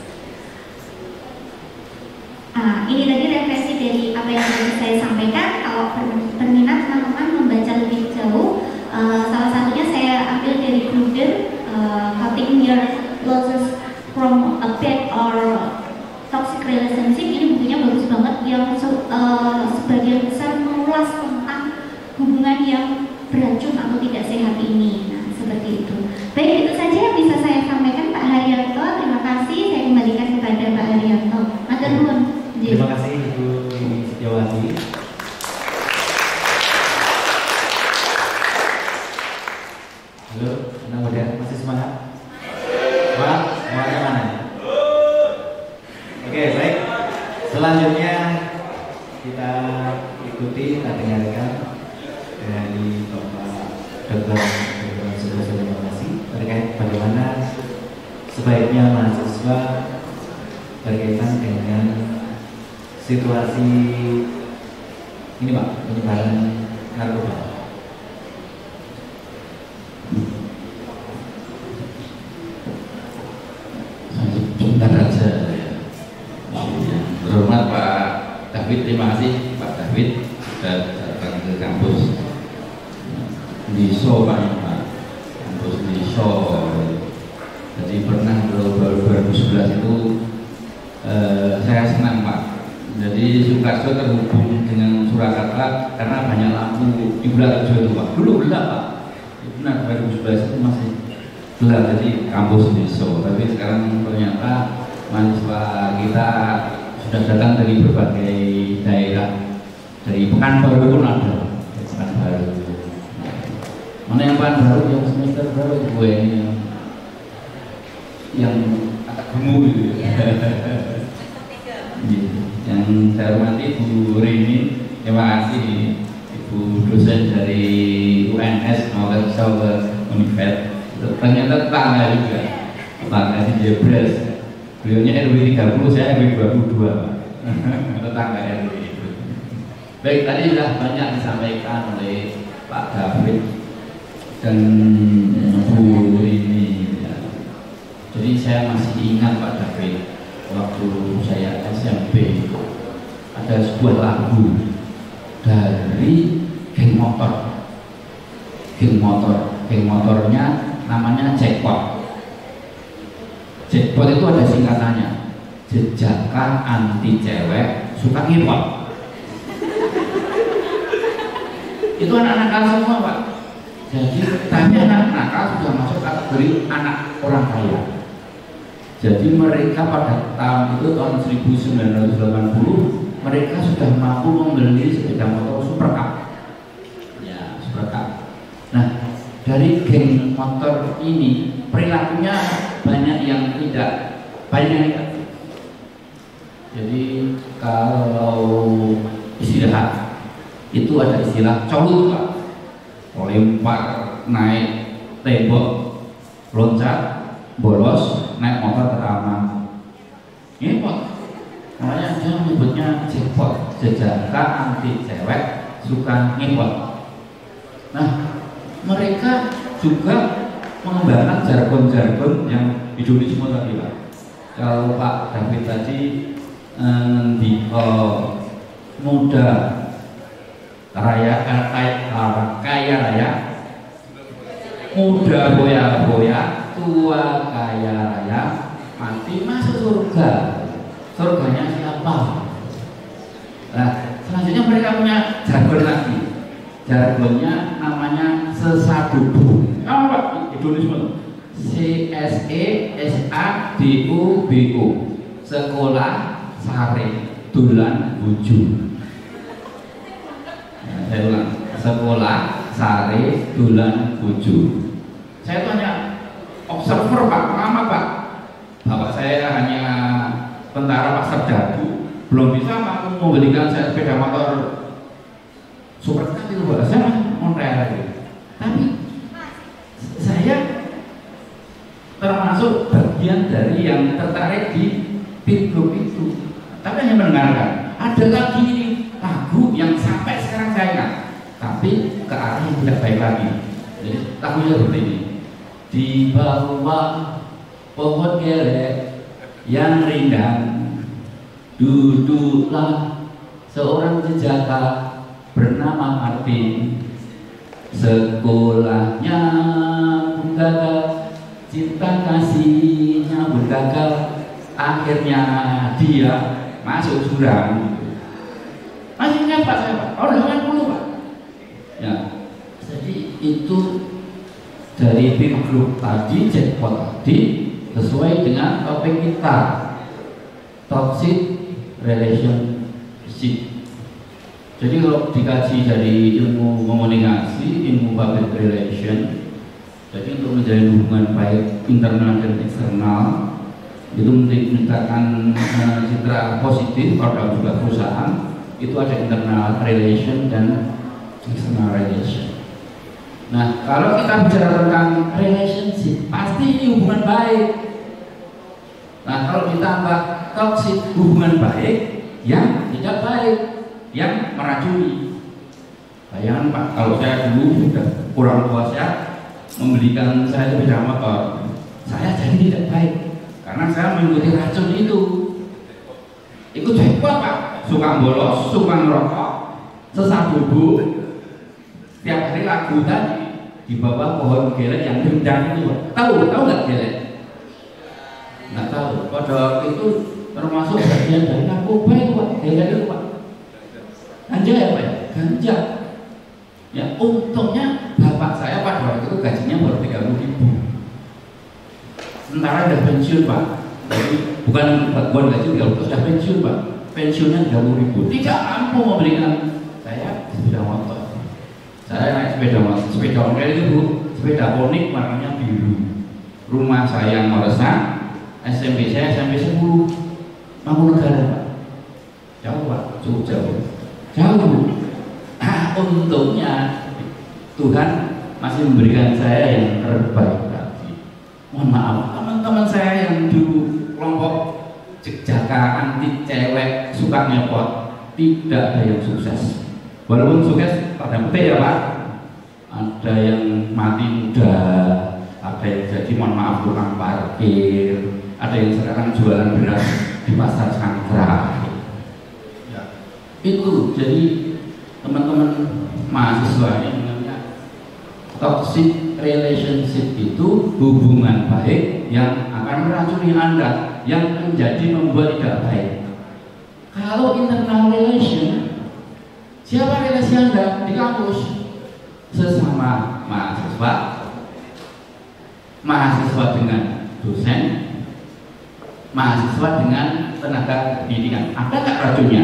Ah, ini tadi referensi dari apa yang tadi saya sampaikan. Kalau berminat teman-teman membaca lebih jauh, uh, salah satunya saya ambil dari Gruder, uh, Cutting Your Losses from a Bad or Toxic Relationship. Ini bukunya bagus banget, yang uh, sebagian besar mengulas tentang hubungan yang beracun atau tidak sehat ini. Nah, seperti itu. Baik, itu saja yang bisa saya sampaikan, Pak Haryanto. Terima kasih. Saya kembalikan kepada Pak Haryanto. Matur nuwun. Terima kasih Ibu Setiawati. Halo, anak muda, masih semangat? Semangat? Semangatnya mana? Oke, baik. Selanjutnya kita ikuti, kita dengarkan dari Bapak Doktor Sugioso Demokrasi terkait bagaimana sebaiknya mahasiswa berkaitan dengan situasi ini Pak, penyebaran narkoba. Sebentar saja. Berhormat Pak David, terima kasih Pak David sudah datang ke kampus di show Pak, kampus di show. Jadi pernah baru dua ribu sebelas itu eh, saya senang Pak. Jadi Soekarso terhubung dengan Surakarta karena banyak lampu di Bularejo itu Pak. Dulu gelap Pak. Benar dua ribu sebelas itu masih gelap, jadi kampus di show. Tapi sekarang ternyata mahasiswa kita sudah datang dari berbagai daerah, dari Pekanbaru pun ada, Pekanbaru. Mana yang Pekanbaru yang semester berapa itu gue ini yang, yang agak gemuk gitu ya. Yang saya hormati Bu Rini, terima kasih Ibu dosen dari U N S mau ke Universitas. Ternyata tetangga juga, tetangga di Jebres. Beliaunya R W tiga puluh, saya R W dua puluh dua, tetangga R W itu. Baik, tadi sudah banyak disampaikan oleh Pak David dan Bu Rini. Ya. Jadi saya masih ingat Pak David, waktu saya S M P ada sebuah lagu dari geng motor, geng motor, geng motornya namanya Jackpot. Jackpot itu ada singkatannya, jejaka anti cewek suka ngipot. Itu anak nakal semua Pak. Jadi tapi anak nakal sudah masuk kategori anak orang kaya. Jadi mereka pada tahun itu tahun seribu sembilan ratus delapan puluh mereka sudah mampu membeli sepeda motor Super Cup. Ya, Super Cup. Nah, dari geng motor ini perilakunya banyak yang tidak, banyak yang negatif. Jadi kalau istirahat itu ada istilah colut Pak, lempar naik tembok, loncat, bolos, naik motor ke taman. Ini Pak, makanya dia menyebutnya jackpot, jejaka anti cewek suka ngipot. Nah, mereka juga mengembangkan jargon-jargon yang hedonisme tadi Pak. Kalau Pak David tadi di oh, muda raya kaya, kaya raya, muda boya-boya, tua kaya raya, mati masuk surga. Surganya siapa? Nah, selanjutnya mereka punya jargon lagi. Jargonnya namanya sesadubu. Apa Pak? Indonesia. C S E S A D U B O. Sekolah sare dolan bojo. Nah, saya ulang. Sekolah sare dolan bojo. Saya tanya observer Pak, lama Pak. Bapak saya hanya tentara pasar jago, belum bisa mampu membelikan saya sepeda motor super car itu Pak. Saya Montreal lagi. Tapi saya termasuk bagian dari yang tertarik di pit group itu. Tapi hanya mendengarkan. Ada lagi ini lagu yang sampai sekarang saya ingat, tapi ke arah yang tidak baik lagi. Jadi lagunya seperti ini. Di bawah pohon gelek yang rindang duduklah seorang jejaka bernama Martin. Sekolahnya pun gagal, cinta kasihnya pun gagal, akhirnya dia masuk jurang. Masih ingat Pak saya Pak? Oh delapan puluh Pak. Ya, jadi itu dari tim grup tadi, jackpot tadi sesuai dengan topik kita, toxic relationship. Jadi kalau dikaji dari ilmu komunikasi, ilmu public relation, jadi untuk menjalin hubungan baik internal dan eksternal itu meningkatkan uh, citra positif pada juga perusahaan, itu ada internal relation dan external relation. Nah, kalau kita bicara tentang relationship, pasti ini hubungan baik. Nah, kalau ditambah toxic, hubungan baik yang tidak baik, yang meracuni. Bayangkan Pak, kalau saya dulu sudah kurang tua saya membelikan saya sepeda motor, saya jadi tidak baik karena saya mengikuti racun itu. Ikut jackpot Pak, suka bolos, suka ngerokok, sesadubu, tiap hari lagu tadi di bawah pohon gelek yang rindang itu. Tahu, tahu nggak gelek? Nggak tahu. Pada waktu itu termasuk bagian dari narkoba itu Pak, gelek itu Pak. Ganja ya Pak ya? Ganja. Ya untungnya bapak saya pada waktu itu gajinya baru tiga puluh ribu. Sementara udah pensiun Pak. Jadi bukan bukan gaji tiga puluh, sudah pensiun Pak. Pensiunnya tiga puluh ribu. Tidak mampu membelikan saya sepeda motor. Saya naik sepeda motor, sepeda motor itu Bu, sepeda ponik warnanya biru. Rumah saya yang Meresan, S M P saya S M P sepuluh, Mangkunegaran Pak. Jauh Pak, cukup jauh. Jauh. Nah, untungnya Tuhan masih memberikan saya yang terbaik tadi. Mohon maaf, teman-teman saya yang dulu kelompok jejaka anti cewek suka nyepot, tidak ada yang sukses. Walaupun sukses pada petik ya Pak. Ada yang mati muda, ada yang jadi mohon maaf tukang parkir, ada yang sekarang jualan beras di pasar Sangkra. Ya. Itu jadi teman-teman mahasiswa yang namanya toxic relationship itu hubungan baik yang akan meracuni Anda, yang menjadi membuat tidak baik. Kalau internal relation, siapa relasi Anda di kampus? Sesama mahasiswa, mahasiswa dengan dosen, mahasiswa dengan tenaga pendidikan. Ada nggak racunnya?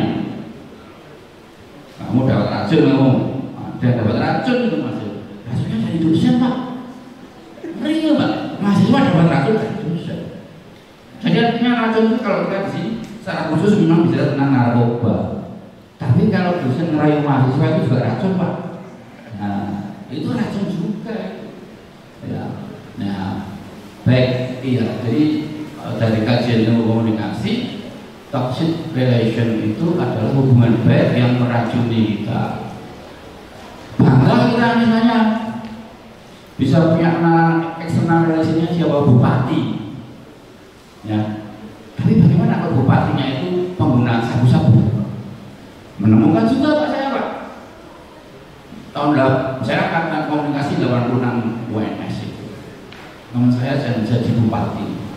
Kamu dapat racun kamu, ada dapat racun itu masih. Racunnya dari dosen Pak. Real Pak, mahasiswa dapat racun dari dosen. Jadi artinya racun itu kalau kita di sini secara khusus memang bisa tentang narkoba. Tapi kalau dosen ngerayu mahasiswa itu juga racun Pak. Nah, itu racun juga. Ya, nah, baik, iya. Jadi dari kajian ilmu komunikasi, toxic relation itu adalah hubungan baik yang meracuni kita. Bangga kita misalnya bisa punya anak eksternal relasinya siapa bupati, ya. Tapi bagaimana kalau bupatinya itu pengguna sabu-sabu? Menemukan juga Pak saya Pak. Tahun lalu saya akan komunikasi delapan puluh enam U N S itu. Teman saya jadi bupati.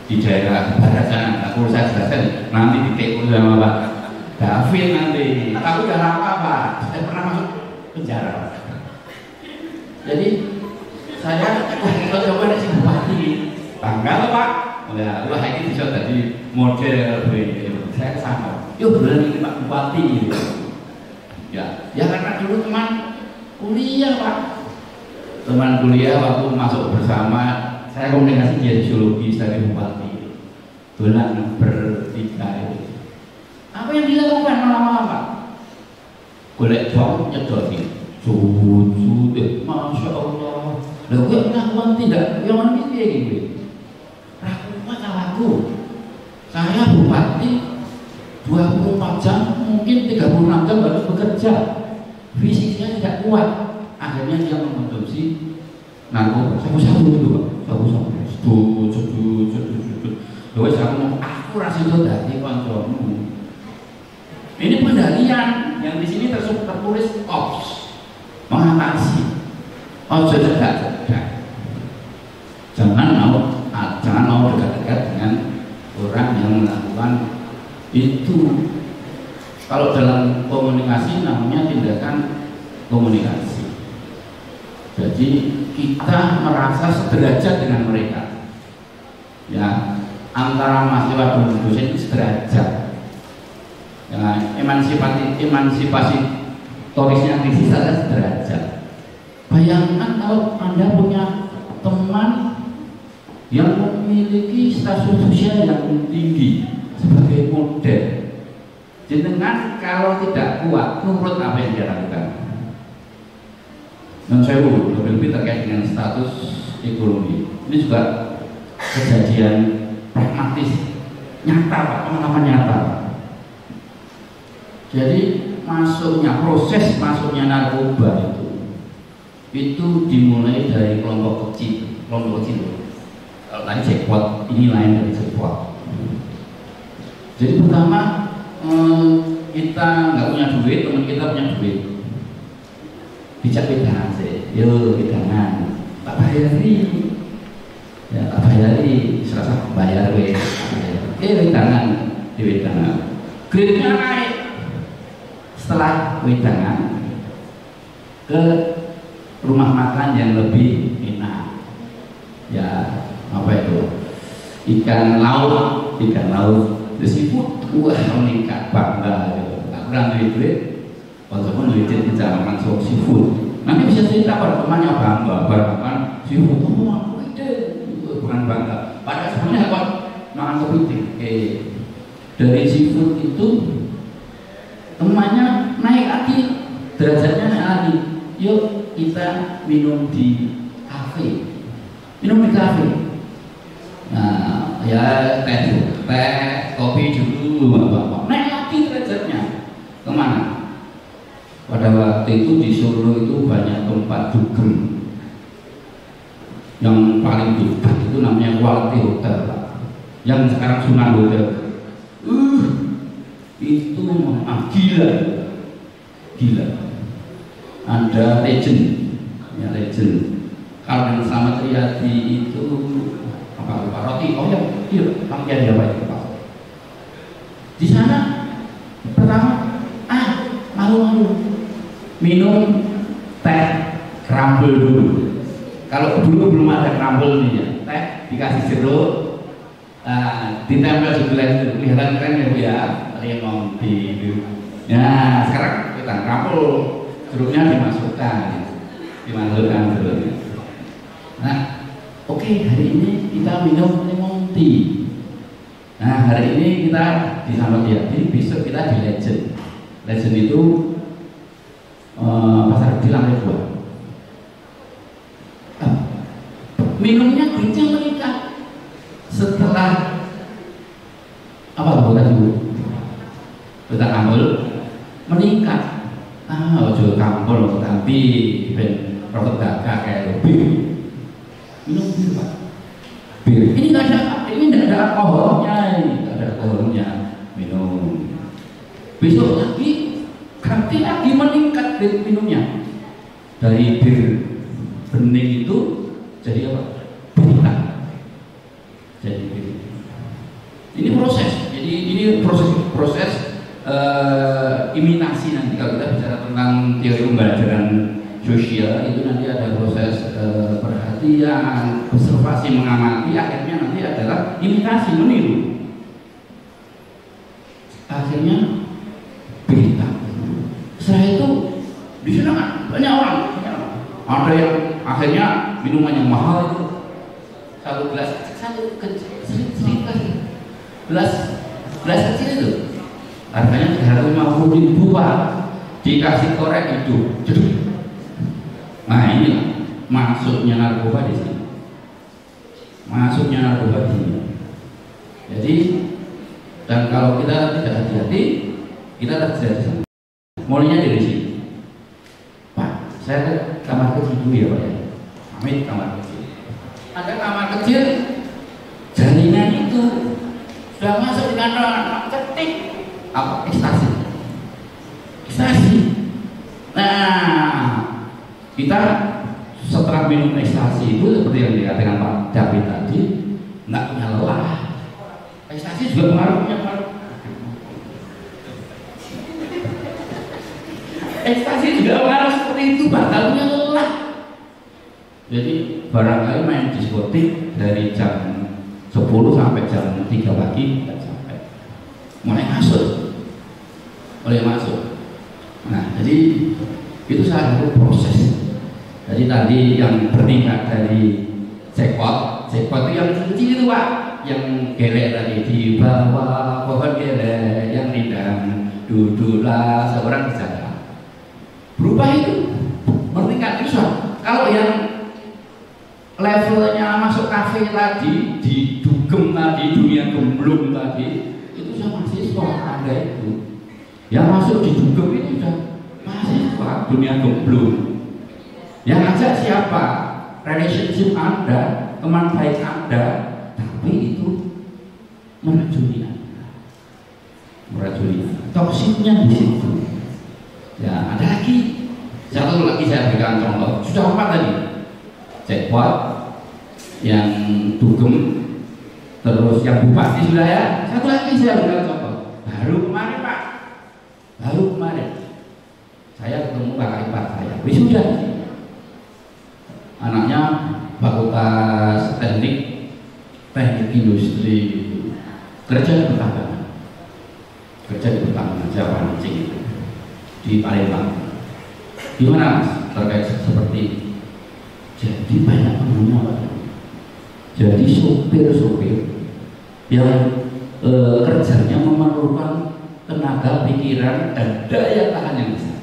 di daerah barat sana. Nggak perlu saya jelaskan, nanti ditegur sama Pak David nanti. Tapi udah lama Pak, saya pernah masuk penjara. Jadi saya kalau coba dari si bupati, bangga loh Pak. Ya, wah ini bisa jadi model. Saya kesana. Yuk berani ini Pak Bupati. Gitu. Ya, ya karena dulu teman kuliah Pak. Teman kuliah waktu masuk bersama, saya komunikasi jadi geologi sebagai bupati. Bulan bertiga itu. Apa yang dilakukan malam-malam Pak? Golek bom nyedotin. Sud, deh, masya Allah. Lah gue melakukan tidak, yang mana ini gitu. Rakumat aku. Saya bupati dua puluh empat jam, mungkin tiga puluh enam jam baru bekerja. Fisiknya tidak kuat. Akhirnya dia mengkonsumsi narkoba. Sabu-sabu itu Pak. Sabu-sabu. Sedut, sedut, sedut, sedut. Lalu saya ngomong, aku rasa itu dari kontrolmu. Ini pendalian yang di sini tertulis ops. Mengatasi, oh cerdas-cerdas. Jangan mau, jangan mau dekat-dekat dengan orang yang melakukan itu. Kalau dalam komunikasi namanya tindakan komunikasi. Jadi kita merasa sederajat dengan mereka. Ya, antara mahasiswa dan dosen itu sederajat. Ya, emansipasi, emansipasi. Torisnya krisis adalah sederajat. Bayangkan kalau Anda punya teman yang memiliki status sosial yang tinggi sebagai model. Jenengan kalau tidak kuat nurut apa yang dia lakukan. Dan saya lebih lebih terkait dengan status ekonomi. Ini juga kejadian pragmatis, nyata Pak, pengalaman nyata. Jadi masuknya proses masuknya narkoba itu itu dimulai dari kelompok kecil, kelompok kecil. Kalau tadi jackpot, ini lain dari jackpot. Jadi pertama eh, kita nggak punya duit, teman kita punya duit, bijak wedangan sih, yo wedangan, tak bayari, ya tak bayari, serasa bayar we, eh wedangan, di wedangan, grade-nya naik. Setelah wedangan ke rumah makan yang lebih enak, ya apa itu ikan laut, ikan laut, seafood, wah meningkat bangga, nggak kurang duit duit, walaupun duit itu jangan langsung seafood. Nanti bisa cerita pada temannya bangga, bangga seafood, oh aku ide, bukan bangga. Padahal sebenarnya kok makan kepiting, eh dari seafood itu temannya naik lagi, derajatnya naik lagi. Yuk kita minum di kafe, minum di kafe. Nah, ya teh, teh, kopi dulu, apa-apa. Naik lagi derajatnya. Kemana? Pada waktu itu di Solo itu banyak tempat dugem. Yang paling dekat itu namanya Quality Hotel, yang sekarang Sunan Hotel. Uh, itu ah, gila, gila. Ada legend, ya legend. Kalau yang Slamet Riyadi itu apa lupa roti, oh ya, iya, panggilan apa itu Pak? Di sana pertama, ah malu-malu minum teh crumble dulu. Kalau dulu belum ada crumble nih ya, teh dikasih jeruk, uh, ditempel di gelas itu, kelihatan keren ya Bu ya. Lemon di ya sekarang kita rampul jeruknya dimasukkan dimasukkan jeruknya. Nah oke okay, hari ini kita minum lemon tea. Nah hari ini kita di Slamet Riyadi, besok kita di Legend. Legend itu uh, pasar di lantai dua. uh, minumnya kencang meningkat setelah apa bukan dulu kita kampul meningkat. Ah, ojo kampul tapi ben rokok gagah kayak bir. Minum bir Pak. Bir. Ini nggak ada, ini nggak ada alkoholnya, nggak ada alkoholnya. Minum. Besok lagi, ganti lagi meningkat dari minumnya. Dari bir bening itu jadi apa? Bir hitam. Jadi bir. Ini proses. Jadi ini proses proses uh, imitasi nanti kalau kita bicara tentang teori pembelajaran sosial itu nanti ada proses uh, perhatian, observasi, mengamati, akhirnya nanti adalah imitasi, meniru. Akhirnya berita. Setelah itu di sana kan banyak orang, ada yang akhirnya minuman yang mahal itu satu gelas satu kecil sedikit lagi gelas gelas kecil itu harganya tiga ratus lima puluh ribu Pak, dikasih korek itu. Nah ini masuknya narkoba di sini, masuknya narkoba di sini. Jadi dan kalau kita tidak hati-hati kita terjadi mulainya dari sini. Pak, saya ke kamar kecil dulu ya Pak ya. Amit kamar kecil. Ada kamar kecil, jaringan itu sudah masuk di kantong, ketik apa? Ekstasi. Ekstasi. Nah, kita setelah minum ekstasi itu seperti yang dikatakan Pak David tadi, nggak punya lelah. Ekstasi juga pengaruhnya Pak. Ekstasi juga pengaruh seperti itu, bakal punya lelah. Jadi barangkali main diskotik dari jam sepuluh sampai jam tiga pagi tidak sampai. Mulai masuk. Mulai masuk. Nah, jadi itu salah satu proses. Jadi tadi yang bertingkat dari jackpot, jackpot itu yang kecil itu Pak, yang gelek tadi di bawah pohon gelek, yang nidang duduklah seorang jaga. Berubah itu, bertingkat itu. Kalau yang levelnya masuk kafe tadi, di dugem tadi, dunia gemblung tadi, itu sudah mahasiswa ada itu. Yang masuk di dugem itu sudah mahasiswa dunia gemblung. Yang ngajak siapa? Relationship Anda, teman baik Anda, tapi itu meracuni Anda, meracuni Anda. Toksiknya di situ. Ya ada lagi, satu lagi saya berikan contoh. Sudah empat tadi. Jackpot, yang dugem, terus yang bupati sudah ya. Satu lagi saya berikan contoh. Baru kemarin Pak, baru kemarin saya ketemu kakak ipar saya, wisuda. Anaknya fakultas teknik, teknik industri, kerja di pertambangan, kerja di pertambangan Jawa Pancing itu di Palembang. Gimana Mas terkait seperti ini? Jadi banyak temannya Pak. Jadi sopir-sopir yang e, kerjanya memerlukan tenaga, pikiran, dan daya tahan yang besar.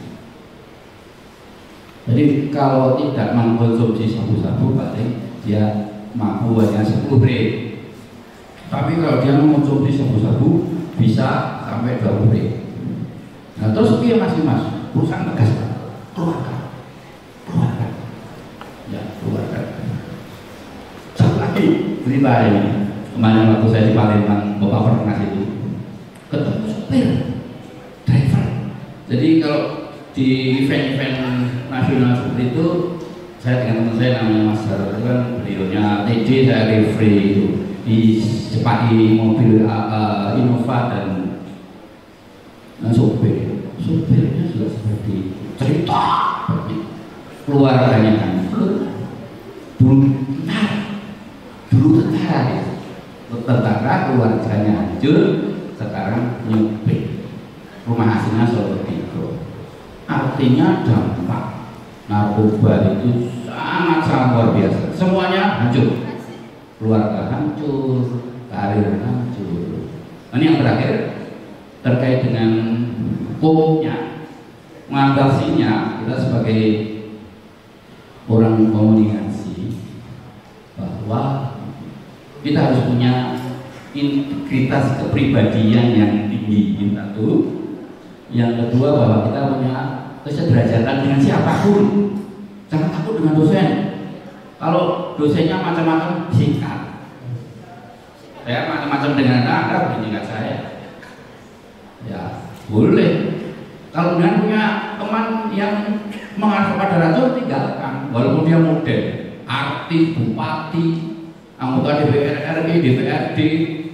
Jadi kalau tidak mengkonsumsi sabu-sabu paling dia mampu hanya sepuluh bre. Tapi kalau dia mengkonsumsi sabu-sabu bisa sampai dua puluh bre. Nah terus dia masih mas, perusahaan tegas keluarkan, keluarkan. Ya keluarkan. Satu lagi cerita ini kemarin waktu saya di Palembang, Bapak pernah itu ketemu supir, driver. Jadi kalau di event-event nasional seperti itu, saya dengan teman saya namanya Mas Harul itu kan beliaunya T D, saya referee itu di Cepaki mobil uh, Innova dan uh, supir, supirnya juga seperti cerita keluarganya kan dulu tentara, dulu tentara ya. Tentara keluarganya hancur, sekarang nyupir, rumah hasilnya seperti itu. Artinya dampak narkoba itu sangat-sangat luar biasa. Semuanya hancur, keluarga hancur, karir hancur. Ini yang terakhir terkait dengan hukumnya, mengatasinya. Kita sebagai orang komunikasi bahwa kita harus punya integritas kepribadian yang tinggi, satu. Yang kedua bahwa kita punya kesederajatan dengan siapapun. Jangan takut dengan dosen. Kalau dosennya macam-macam, singkat. Saya macam-macam dengan Anda, begini saya. Ya boleh. Kalau dengan punya teman yang mengarah pada racun, tinggalkan. Walaupun dia model, artis, bupati, anggota D P R R I, D P R D,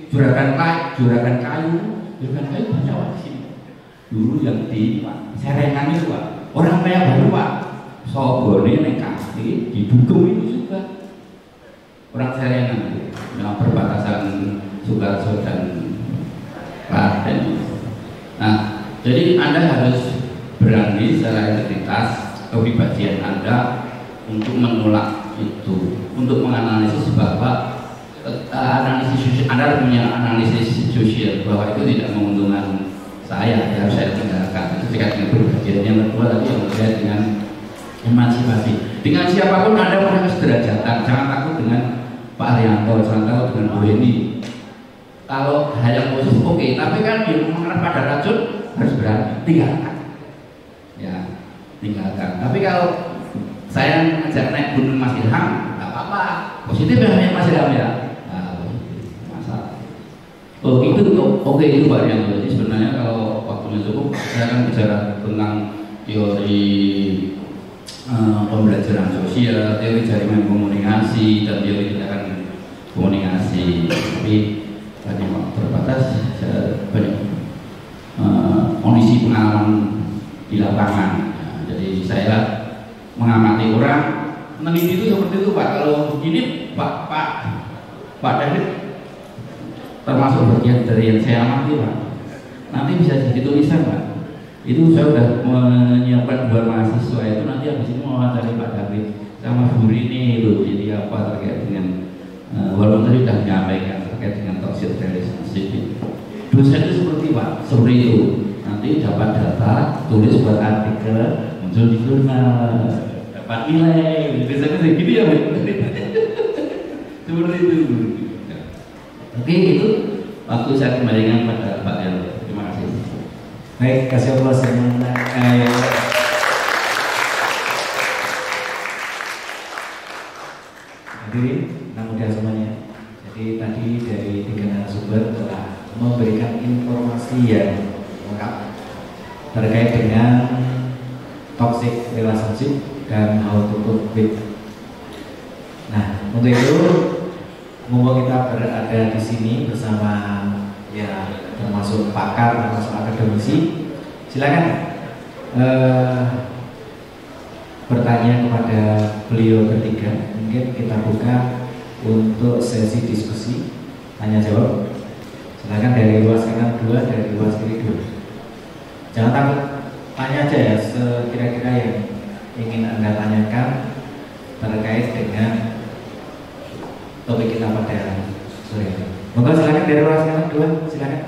juragan kayu, juragan kayu, juragan kayu banyak Pak di sini. Dulu yang di Serengan itu Pak, orang kaya baru Pak, Sobone nek kasih di Dugem itu juga orang Serengan itu, yang perbatasan Sukarso dan Klaten. Nah, jadi Anda harus berani secara integritas kepribadian Anda untuk menolak itu, untuk menganalisis bahwa uh, analisis sosial, Anda punya analisis sosial bahwa itu tidak menguntungkan saya, ya harus saya tinggalkan. Itu terkait dengan kepribadian. Yang kedua tadi yang terkait dengan emansipasi. Dengan siapapun Anda punya kesederajatan. Jangan takut dengan Pak Haryanto, jangan takut dengan Bu Heni. Kalau hal yang positif oke, okay. Tapi kan yang mengarah pada racun harus berani tinggalkan. Ya, tinggalkan. Tapi kalau saya ngajak naik gunung Mas Ilham, nggak apa-apa. Positif ya Mas Ilham ya. Nah, masalah. Oh itu oke okay, itu Pak yang jadi sebenarnya kalau waktunya cukup saya akan bicara tentang teori uh, pembelajaran sosial, teori jaringan komunikasi dan teori tindakan komunikasi. Tapi tadi terbatas saya banyak uh, kondisi pengalaman di lapangan. Nah, jadi saya mengamati orang, meneliti itu seperti itu Pak. Kalau begini Pak Pak Pak David termasuk bagian dari yang saya amati Pak. Nanti bisa jadi tulisan Pak. Itu saya sudah menyiapkan dua mahasiswa itu nanti habis ini mau mewawancari Pak David sama Bu Rini itu. Jadi apa terkait dengan uh, walaupun tadi sudah menyampaikan terkait dengan toxic relationship. Dosen itu seperti Pak, seperti itu. Nanti dapat data, tulis buat artikel, muncul di jurnal, dapat nilai. Biasanya kayak gini ya Pak. Seperti itu. Oke itu waktu saya kembalikan pada Pak Yanto. Terima kasih. Baik, kasih Allah semuanya. Eh, hadirin, namun dia semuanya. Jadi tadi dari tiga narasumber telah memberikan informasi yang lengkap terkait dengan toxic relationship dan how to cope with. Nah, untuk itu, mumpung kita berada di sini bersama ya termasuk pakar, termasuk akademisi, silakan eh, bertanya kepada beliau bertiga. Mungkin kita buka untuk sesi diskusi tanya jawab. Silakan dari luas kanan dua, dari luas kiri dua. Jangan takut, tanya aja ya sekira-kira yang ingin Anda tanyakan terkait dengan topik kita pada sore ini. Moga silakan dari luas kanan dua, silakan.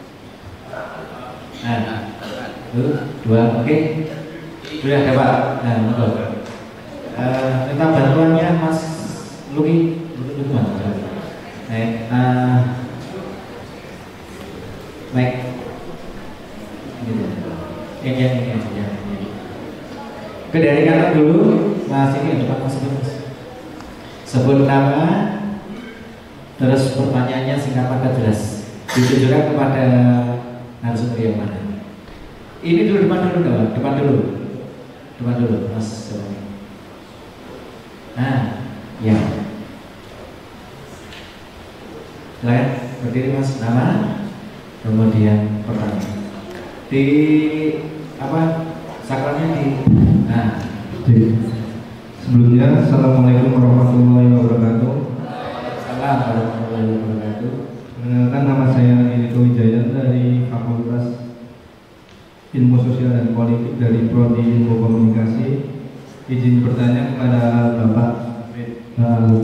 Nah, dua, dua oke. Okay. Sudah ada Pak. Nah, moga. Uh, minta bantuannya Mas Luki. Luki mana? Baik. Uh, baik. Gitu. Yang yang yang yang. Oke, dari kanan dulu. Mas ini depan Mas Mas. Sebut nama, terus pertanyaannya singkat padat jelas. Ditujukan kepada narasumber yang mana? Ini dulu depan dulu dong, depan dulu, depan dulu, Mas. Nah, ya. Silakan berdiri Mas, nama, kemudian pertanyaan. Di apa? Sakralnya di. Nah, di. Sebelumnya, Assalamualaikum warahmatullahi wabarakatuh. Assalamualaikum warahmatullahi wabarakatuh. Perkenalkan, nama saya Niko Wijaya dari Fakultas Ilmu Sosial dan Politik dari Prodi Ilmu Komunikasi. Izin bertanya kepada Bapak. Uh,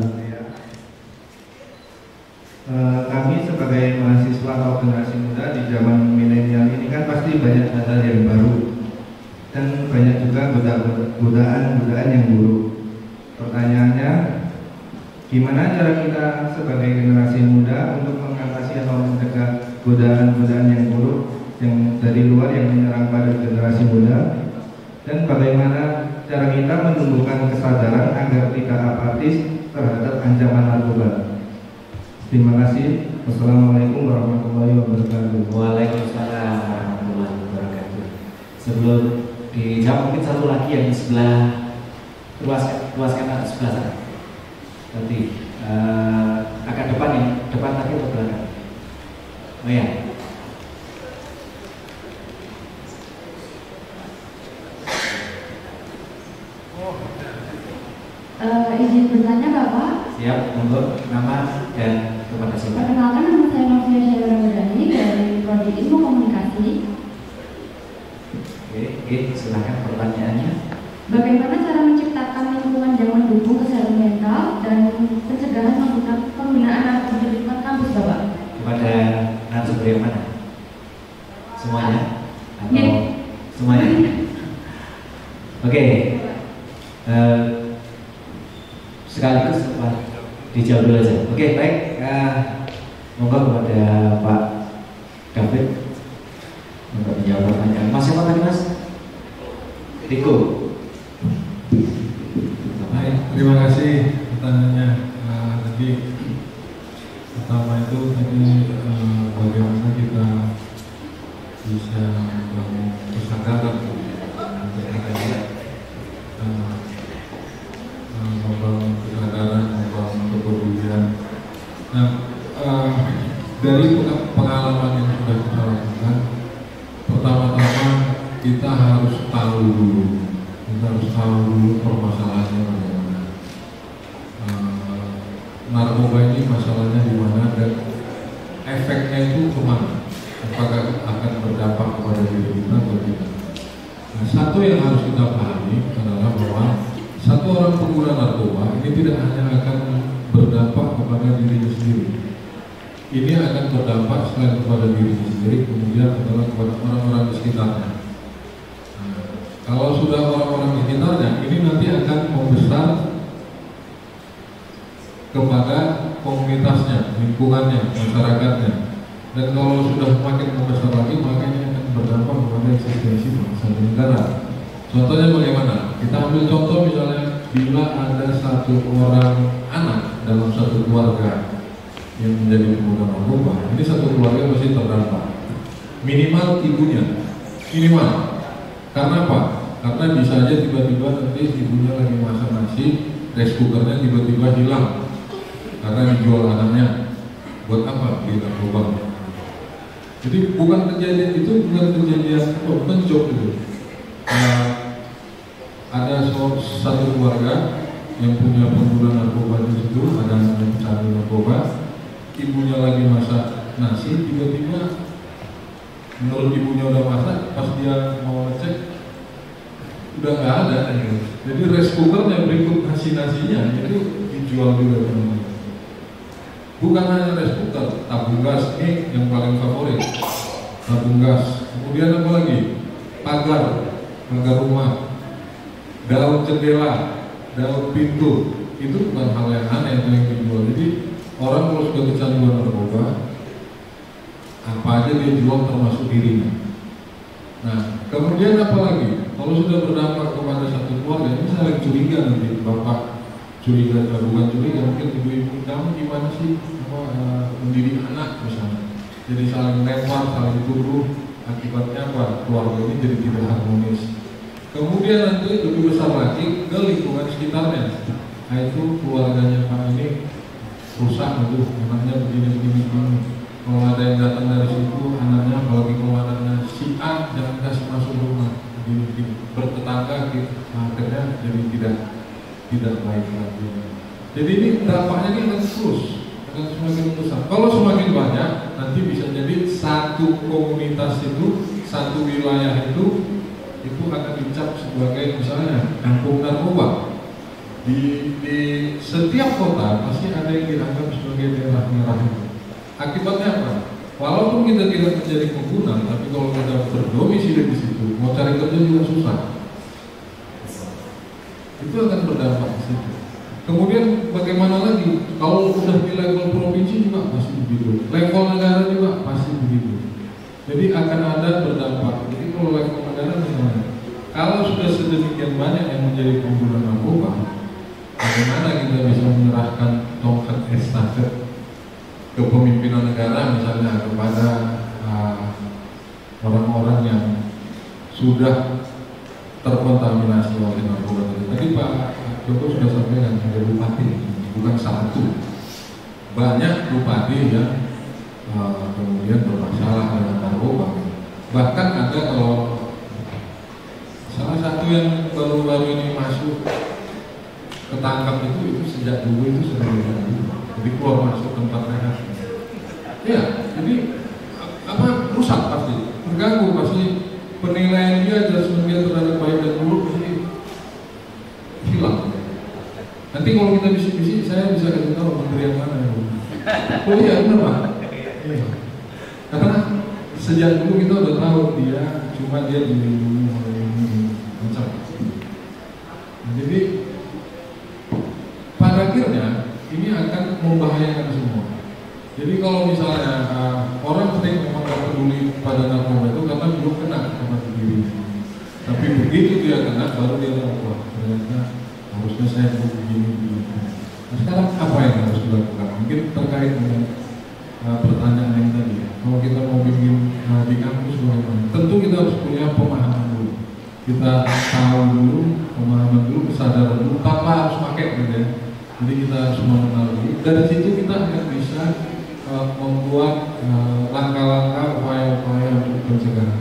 uh, kami sebagai mahasiswa atau generasi muda di zaman milenial ini kan pasti banyak hal yang baru dan banyak juga godaan-godaan yang buruk. Pertanyaannya, gimana cara kita sebagai generasi muda untuk mengatasi atau mencegah godaan-godaan yang buruk yang dari luar yang menyerang pada generasi muda, dan bagaimana cara kita menumbuhkan kesadaran agar tidak apatis terhadap ancaman narkoba. Terima kasih. Wassalamualaikum warahmatullahi wabarakatuh. Waalaikumsalam warahmatullahi wabarakatuh. Sebelum dijawab mungkin satu lagi yang di sebelah luas luas kanan sebelah sana. Nanti uh, agak depan ya, depan tadi atau belakang? Oh ya. Uh, izin bertanya Bapak. Siap, monggo nama dan kepada siapa? Perkenalkan, nama saya Novia Syaira Ramadhani dari Prodi Ilmu Komunikasi. Oke, oke, silakan pertanyaannya. Bagaimana cara menciptakan lingkungan yang mendukung kesehatan mental dan pencegahan menggunakan penggunaan narkotika di kampus Bapak? Kepada narasumber yang mana? Semuanya? Atau ya. Semuanya? Oke. Okay. Uh, sekaligus Pak dijawab dulu aja. Oke, okay, baik. Uh, monggo kepada Pak David untuk menjawab pertanyaan. Mas siapa tadi Mas? Riko. Baik, terima kasih pertanyaannya. Uh, tadi pertama itu tadi uh, bagaimana kita bisa membangun kesadaran untuk adanya uh, uh, membangun kesadaran, membangun kepedulian. Nah, uh, dari pengalaman yang sudah kita lakukan, pertama-tama kita harus tahu dulu, kita harus tahu dulu permasalahannya bagaimana. Uh, narkoba ini masalahnya di mana dan efeknya itu kemana? Apakah akan berdampak kepada diri kita atau tidak? Nah, satu yang harus kita pahami adalah bahwa satu orang pengguna narkoba ini tidak hanya akan berdampak kepada dirinya sendiri. Ini akan berdampak selain kepada dirinya sendiri, kemudian adalah kepada orang-orang di sekitarnya. Nah, kalau sudah orang-orang di sekitarnya, ini nanti akan membesar kepada komunitasnya, lingkungannya, masyarakatnya. Dan kalau sudah makin membesar lagi, makanya akan berdampak kepada eksistensi bangsa dan negara. Contohnya bagaimana? Kita ambil contoh misalnya bila ada satu orang anak dalam satu keluarga yang menjadi pengguna narkoba, ini satu keluarga pasti terdampak. Minimal ibunya, minimal. Karena apa? Karena bisa aja tiba-tiba nanti ibunya lagi masak nasi, rice cookernya tiba-tiba hilang karena dijual anaknya. Buat apa beli narkoba? Jadi bukan kejadian itu bukan kejadian, oh, bukan joke itu. Uh, ada so, satu keluarga yang punya pengguna narkoba di situ, ada anak yang pecandu narkoba, ibunya lagi masak nasi, tiba-tiba menurut ibunya udah masak, pas dia mau ngecek udah nggak ada. Jadi rice cookernya berikut nasi-nasinya itu dijual juga teman-teman. Bukan hanya rice cooker, tabung gas ini yang paling favorit, tabung gas. Kemudian apa lagi? Pagar, pagar rumah, daun jendela, daun pintu. Itu bukan hal yang aneh itu yang dijual. Jadi orang kalau sudah kecanduan narkoba, apa aja dia jual termasuk dirinya. Nah, kemudian apa lagi? Kalau sudah berdampak kepada satu keluarga, ini saling curiga nanti. Bapak curiga, bukan curiga, mungkin ibu-ibu kamu gimana sih apa, uh, mendidik anak misalnya. Jadi saling lempar, saling tuduh, akibatnya apa? Keluarga ini jadi tidak harmonis. Kemudian nanti lebih besar lagi ke lingkungan sekitarnya. Nah itu keluarganya Pak ini rusak itu, anaknya begini-begini. Kalau ada yang datang dari situ, anaknya apalagi kalau anaknya si A jangan kasih masuk rumah, begini-begini. Bertetangga gitu, akhirnya jadi tidak tidak baik lagi. Jadi ini dampaknya ini akan terus, akan semakin besar. Kalau semakin banyak, nanti bisa jadi satu komunitas itu, satu wilayah itu, itu akan dicap sebagai misalnya kampung narkoba. Di, di setiap kota pasti ada yang dianggap sebagai daerah merah itu. Akibatnya apa? Walaupun kita tidak menjadi pengguna, tapi kalau kita berdomisili di situ, mau cari kerja juga susah. Itu akan berdampak di situ. Kemudian bagaimana lagi? Kalau sudah di level provinsi juga pasti begitu, level negara juga pasti begitu. Jadi akan ada berdampak. Jadi kalau level negara misalnya, kalau sudah sedemikian banyak yang menjadi pengguna narkoba, bagaimana kita bisa menyerahkan tongkat estafet kepemimpinan negara misalnya kepada orang-orang uh, yang sudah terkontaminasi oleh narkoba. Tadi Pak Joko sudah sampaikan ada bupati, bukan satu, banyak bupati yang uh, kemudian berlaku yang baru-baru ini masuk ketangkap itu itu sejak dulu itu sudah terjadi. Jadi keluar masuk tempat rehat. Ya, jadi apa rusak pasti, terganggu pasti penilaian dia, judgement dia terhadap baik dan buruk pasti hilang. Nanti kalau kita bisik-bisik, saya bisa kasih tahu menteri yang mana ya. Oh iya benar Pak. Iya. Karena sejak dulu kita udah tahu dia, cuma dia dilindungi oleh ini macam. Nah, jadi pada akhirnya ini akan membahayakan semua. Jadi kalau misalnya uh, orang sering memang gak peduli pada narkoba itu karena belum kena sama diri. Tapi begitu dia kena baru dia tahu wah ternyata harusnya saya begini begini. Nah sekarang apa yang harus dilakukan? Mungkin terkait dengan uh, pertanyaan yang tadi. Kalau kita mau bikin uh, di kampus bagaimana? Tentu kita harus punya pemahaman dulu. Kita tahu dulu, pemahaman dulu, kesadaran dulu, tanpa harus pakai gitu ya. Jadi kita harus mengenal dulu. Dari situ kita akan bisa uh, membuat uh, langkah-langkah, upaya-upaya untuk pencegahan.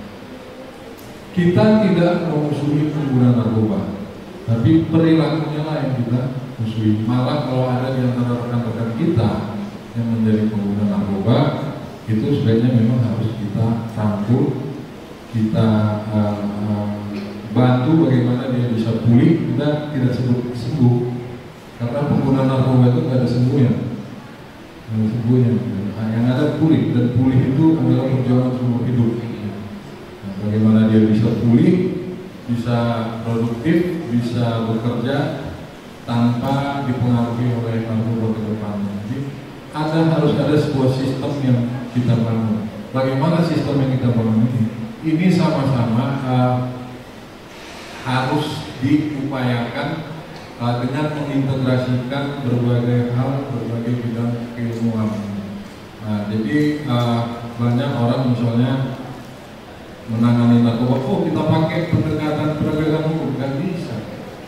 Kita tidak memusuhi pengguna narkoba, tapi perilakunya lah yang kita musuhi. Malah kalau ada di antara rekan-rekan kita yang menjadi pengguna narkoba, itu sebaiknya memang harus kita rangkul, kita uh, uh, bantu bagaimana dia bisa pulih. Kita tidak sebut sembuh. Karena pengguna narkoba itu nggak ada sembuhnya, nggak ada sembuhnya. Nah, yang ada pulih, dan pulih itu adalah perjuangan seumur hidup. Nah, bagaimana dia bisa pulih, bisa produktif, bisa bekerja tanpa dipengaruhi oleh narkoba ke depannya. Jadi ada harus ada sebuah sistem yang kita bangun. Bagaimana sistem yang kita bangun ini? Ini sama-sama uh, harus diupayakan Uh, dengan mengintegrasikan berbagai hal, berbagai bidang keilmuan. Nah, jadi uh, banyak orang misalnya menangani narkoba, oh kita pakai pendekatan penegakan hukum, nggak bisa.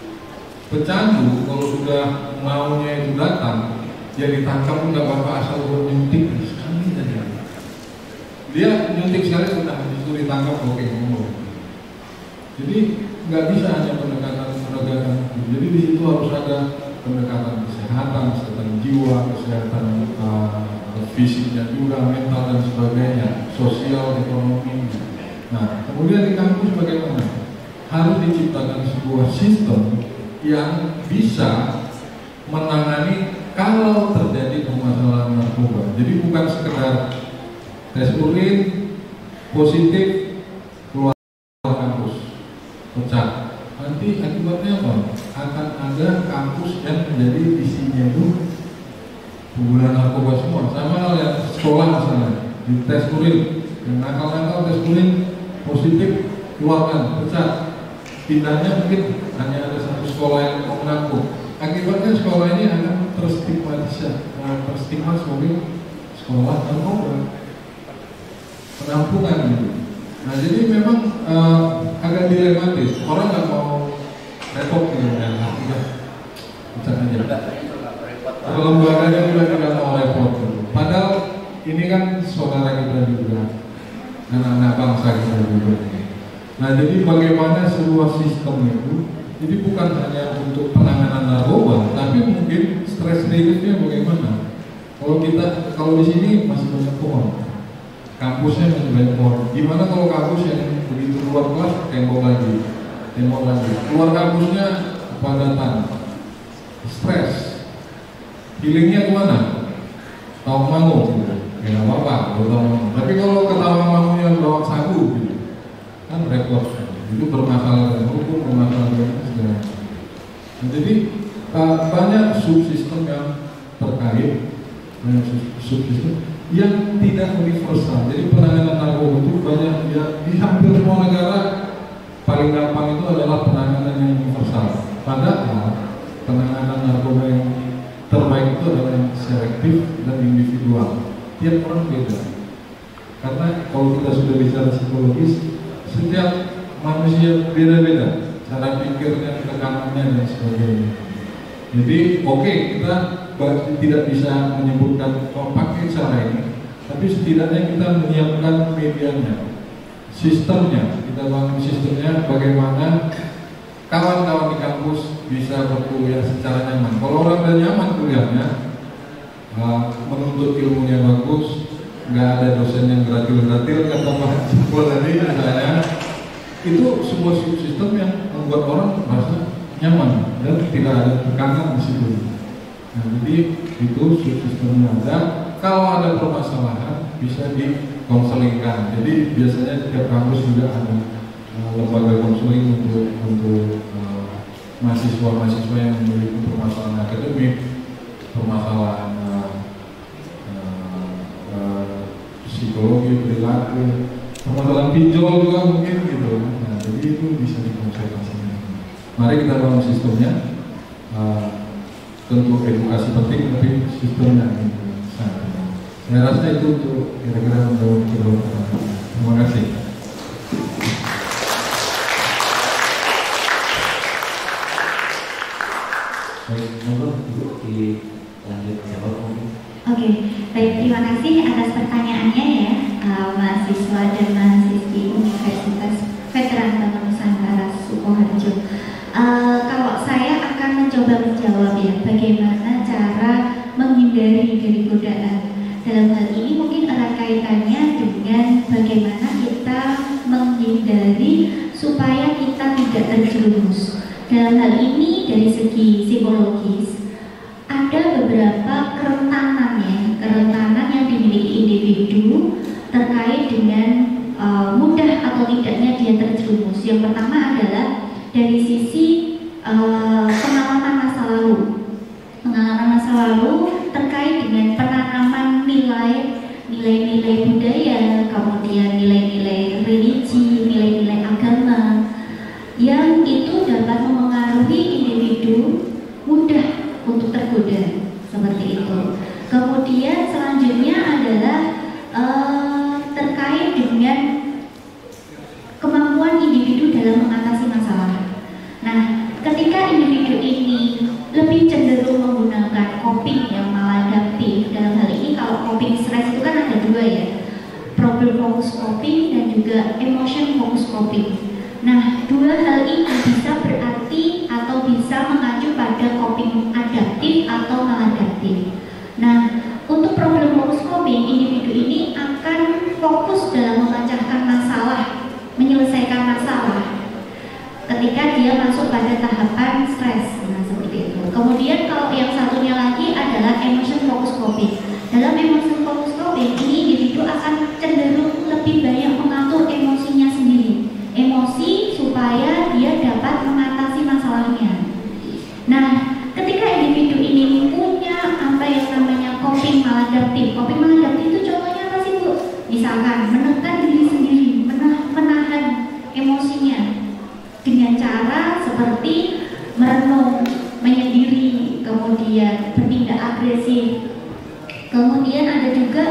Pecandu kalau sudah maunya itu datang, dia ditangkap nggak apa-apa asal nyuntik sekali saja. Dia nyuntik sekali sudah itu ditangkap oke ngomong. Jadi nggak bisa hanya pendekatan penegakan hukum. Jadi di situ harus ada pendekatan kesehatan, kesehatan jiwa, kesehatan uh, fisiknya juga, mental dan sebagainya, sosial, ekonomi. Nah, kemudian di kampus bagaimana? Harus diciptakan sebuah sistem yang bisa menangani kalau terjadi permasalahan narkoba. Jadi bukan sekedar tes urin positif keluar kampus pecah. Nanti akibatnya apa? Akan ada kampus yang menjadi isinya itu pengguna narkoba semua. Sama hal yang sekolah misalnya di tes urin, yang nakal-nakal tes urin positif keluarkan pecah. Pindahnya mungkin hanya ada satu sekolah yang mau menampung. Akibatnya sekolah ini akan terstigmatisasi, terstigma sebagai sekolah narkoba, penampungan gitu. Nah jadi memang uh, agak dilematis. Orang nggak mau repot gitu ya, tidak bisa aja. Lembaganya juga tidak mau repot. Gitu. Padahal ini kan saudara kita juga, anak-anak bangsa kita juga. Nah jadi bagaimana sebuah sistem itu? Jadi bukan hanya untuk penanganan narkoba, tapi mungkin stres reliefnya bagaimana? Kalau kita, kalau di sini masih banyak pohon. Kampusnya masih banyak pohon. Gimana kalau kampus yang begitu luar kelas tembok lagi, tembok lagi. Keluar kampusnya kepadatan, stres. Healingnya kemana? Tahu mangu, gitu. Ya nggak apa-apa. Tapi kalau ketawa mangunya bawa sagu, gitu, kan repot. Itu bermasalah dengan hukum, bermasalah dengan segala. Nah, jadi uh, banyak subsistem yang terkait, banyak subsistem yang tidak universal. Jadi penanganan narkoba itu banyak ya, di hampir semua negara paling gampang itu adalah penanganan yang universal. Padahal penanganan narkoba yang terbaik itu adalah yang selektif dan individual. Tiap orang beda. Karena kalau kita sudah bicara psikologis, setiap manusia beda-beda cara pikirnya, tekanannya dan sebagainya. Jadi oke okay, kita tidak bisa menyebutkan oh, pakai cara ini, tapi setidaknya kita menyiapkan medianya. sistemnya, kita bangun sistemnya bagaimana kawan-kawan di kampus bisa berkuliah secara nyaman. Kalau orang udah nyaman kuliahnya, uh, menuntut ilmunya bagus, nggak ada dosen yang gratil-gratil kata Pak Jempol tadi misalnya, itu sebuah sistem yang membuat orang merasa nyaman dan tidak ada tekanan di situ. Nah, jadi itu sistemnya ada. Kalau ada permasalahan bisa dikonselingkan. Jadi biasanya setiap kampus juga ada uh, lembaga konseling untuk untuk uh, mahasiswa-mahasiswa yang memiliki permasalahan akademik, permasalahan uh, uh, uh, psikologi, perilaku, permasalahan pinjol juga mungkin gitu. Nah, jadi itu bisa dikonsultasikan. Mari kita bangun sistemnya. Uh, tentu edukasi penting, tapi sistemnya gitu. Saya rasa itu untuk kira-kira menjawab kedua pertanyaan. Terima kasih. Baik, monggo Ibu dilanjut jawab mungkin. Oke, baik, terima kasih atas pertanyaannya ya, uh, mahasiswa dan mahasiswi Universitas Veteran Bank Nusantara Sukoharjo. Uh, kalau saya akan mencoba menjawab ya, bagaimana cara menghindari dari godaan. Dalam hal ini mungkin erat kaitannya dengan bagaimana kita menghindari supaya kita tidak terjerumus. Dalam hal ini dari segi psikologis ada beberapa kerentanan ya, kerentanan yang dimiliki individu terkait dengan uh, mudah atau tidaknya dia terjerumus. Yang pertama adalah dari sisi uh, pengalaman masa lalu. Pengalaman masa lalu terkait dengan penanaman nilai nilai-nilai budaya, kemudian nilai-nilai religi, nilai-nilai agama yang itu dapat memengaruhi individu mudah untuk tergoda seperti itu. Kemudian selanjutnya adalah uh, terkait dengan kemampuan individu dalam mengatasi masalah. Nah, ketika individu ini lebih cenderung menggunakan coping yang maladaptif, dalam hal ini kalau coping stres itu kan ada dua ya, problem focus coping dan juga emotion focus coping. Nah, dua hal ini bisa berarti atau bisa mengacu pada coping adaptif atau maladaptif. Nah, untuk problem focus coping, individu ini akan fokus dalam memecahkan masalah, menyelesaikan masalah ketika dia masuk pada tahapan stres. Nah, seperti itu. Kemudian kalau yang satunya lagi adalah emotion focus coping. Dalam emotion focus coping ini individu akan cenderung lebih banyak mengatur emosinya sendiri, emosi supaya dia dapat mengatasi masalahnya. Nah, ketika individu ini punya apa yang namanya coping maladaptif. Coping maladaptif itu contohnya apa sih Bu? Misalkan menekan diri sendiri, menahan emosinya dengan cara seperti merenung, menyendiri, kemudian bertindak agresif. Kemudian ada juga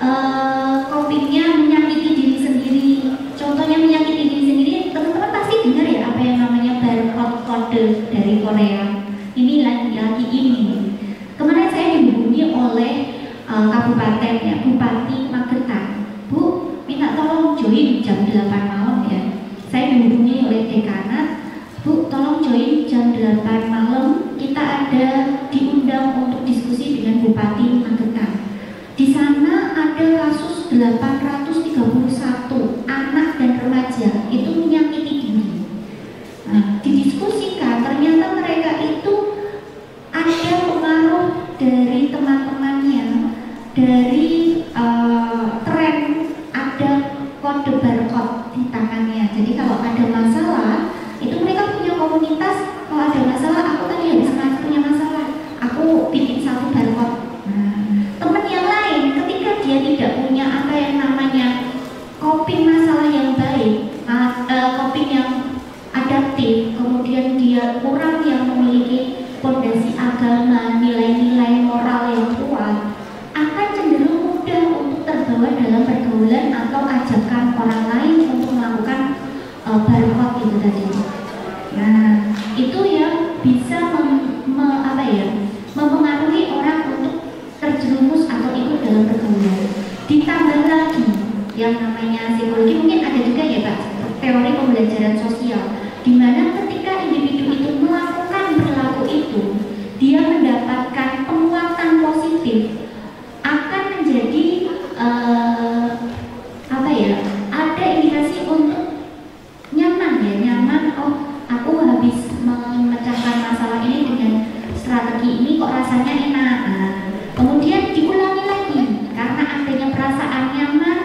uh, copingnya menyakiti diri sendiri. Contohnya menyakiti diri sendiri, teman-teman pasti dengar ya apa yang namanya barcode kode dari Korea. Ini lagi-lagi ini. Kemarin saya dihubungi oleh uh, kabupaten ya, Bupati Magetan. Bu, minta tolong join jam delapan malam ya. Saya dihubungi oleh dekanat, Bu, tolong join jam delapan malam. Kita ada diundang untuk diskusi dengan Bupati Magetan. Di sana ada kasus delapan ratus tiga puluh satu anak dan remaja itu menyakiti diri. Nah, didiskusikan ternyata mereka itu ada pengaruh dari teman-temannya, dari uh, tren ada kode barcode di tangannya. Jadi kalau ada masalah, itu mereka punya komunitas. Kalau ada masalah, aku tadi habis punya masalah, aku bikin satu barcode. Nah, teman yang lain ketika dia tidak punya apa yang namanya coping masalah yang baik, uh, coping yang adaptif, kemudian dia kurang yang memiliki fondasi agama, nilai-nilai moral yang kuat, akan cenderung mudah untuk terbawa dalam pergaulan atau ajakan orang lain untuk melakukan uh, barcode itu tadi. Nah, itu yang bisa mem, me, apa ya, mempengaruhi orang untuk terjerumus atau ikut dalam pergaulan. Ditambah lagi yang namanya psikologi, mungkin ada juga ya Pak, teori pembelajaran sosial, di mana ketika individu itu melakukan perilaku itu, dia mendapatkan penguatan positif, akan menjadi uh, apa ya, ada indikasi untuk nyaman ya, nyaman, oh aku habis memecahkan masalah ini dengan strategi ini kok rasanya enak. Nah, kemudian diulangi lagi karena adanya perasaan nyaman,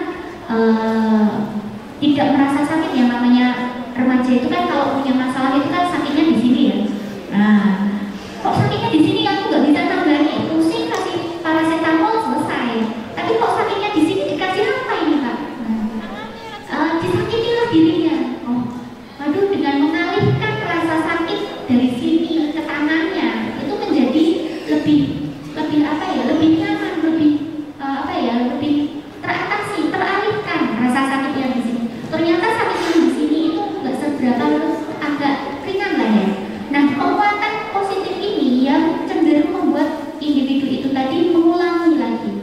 uh, tidak merasa sakit. Yang namanya remaja itu kan kalau punya masalah itu kan sakitnya di sini ya. Nah, kok sakitnya di sini aku nggak bisa tanggani, pusing kasih paracetamol selesai. Tapi kok sakitnya di sini dikasih apa ini Pak? Nah, uh, disakitilah dirinya. Oh, aduh, dengan mengalihkan rasa sakit dari sini ke tangannya itu menjadi lebih lebih apa ya, lebih nyaman, lebih uh, apa ya, lebih teratasi, teralihkan rasa sakit yang di sini. Ternyata sakit yang di sini itu nggak seberapa, agak ringan lah ya. Nah, penguatan positif ini yang cenderung membuat individu itu tadi mengulangi lagi.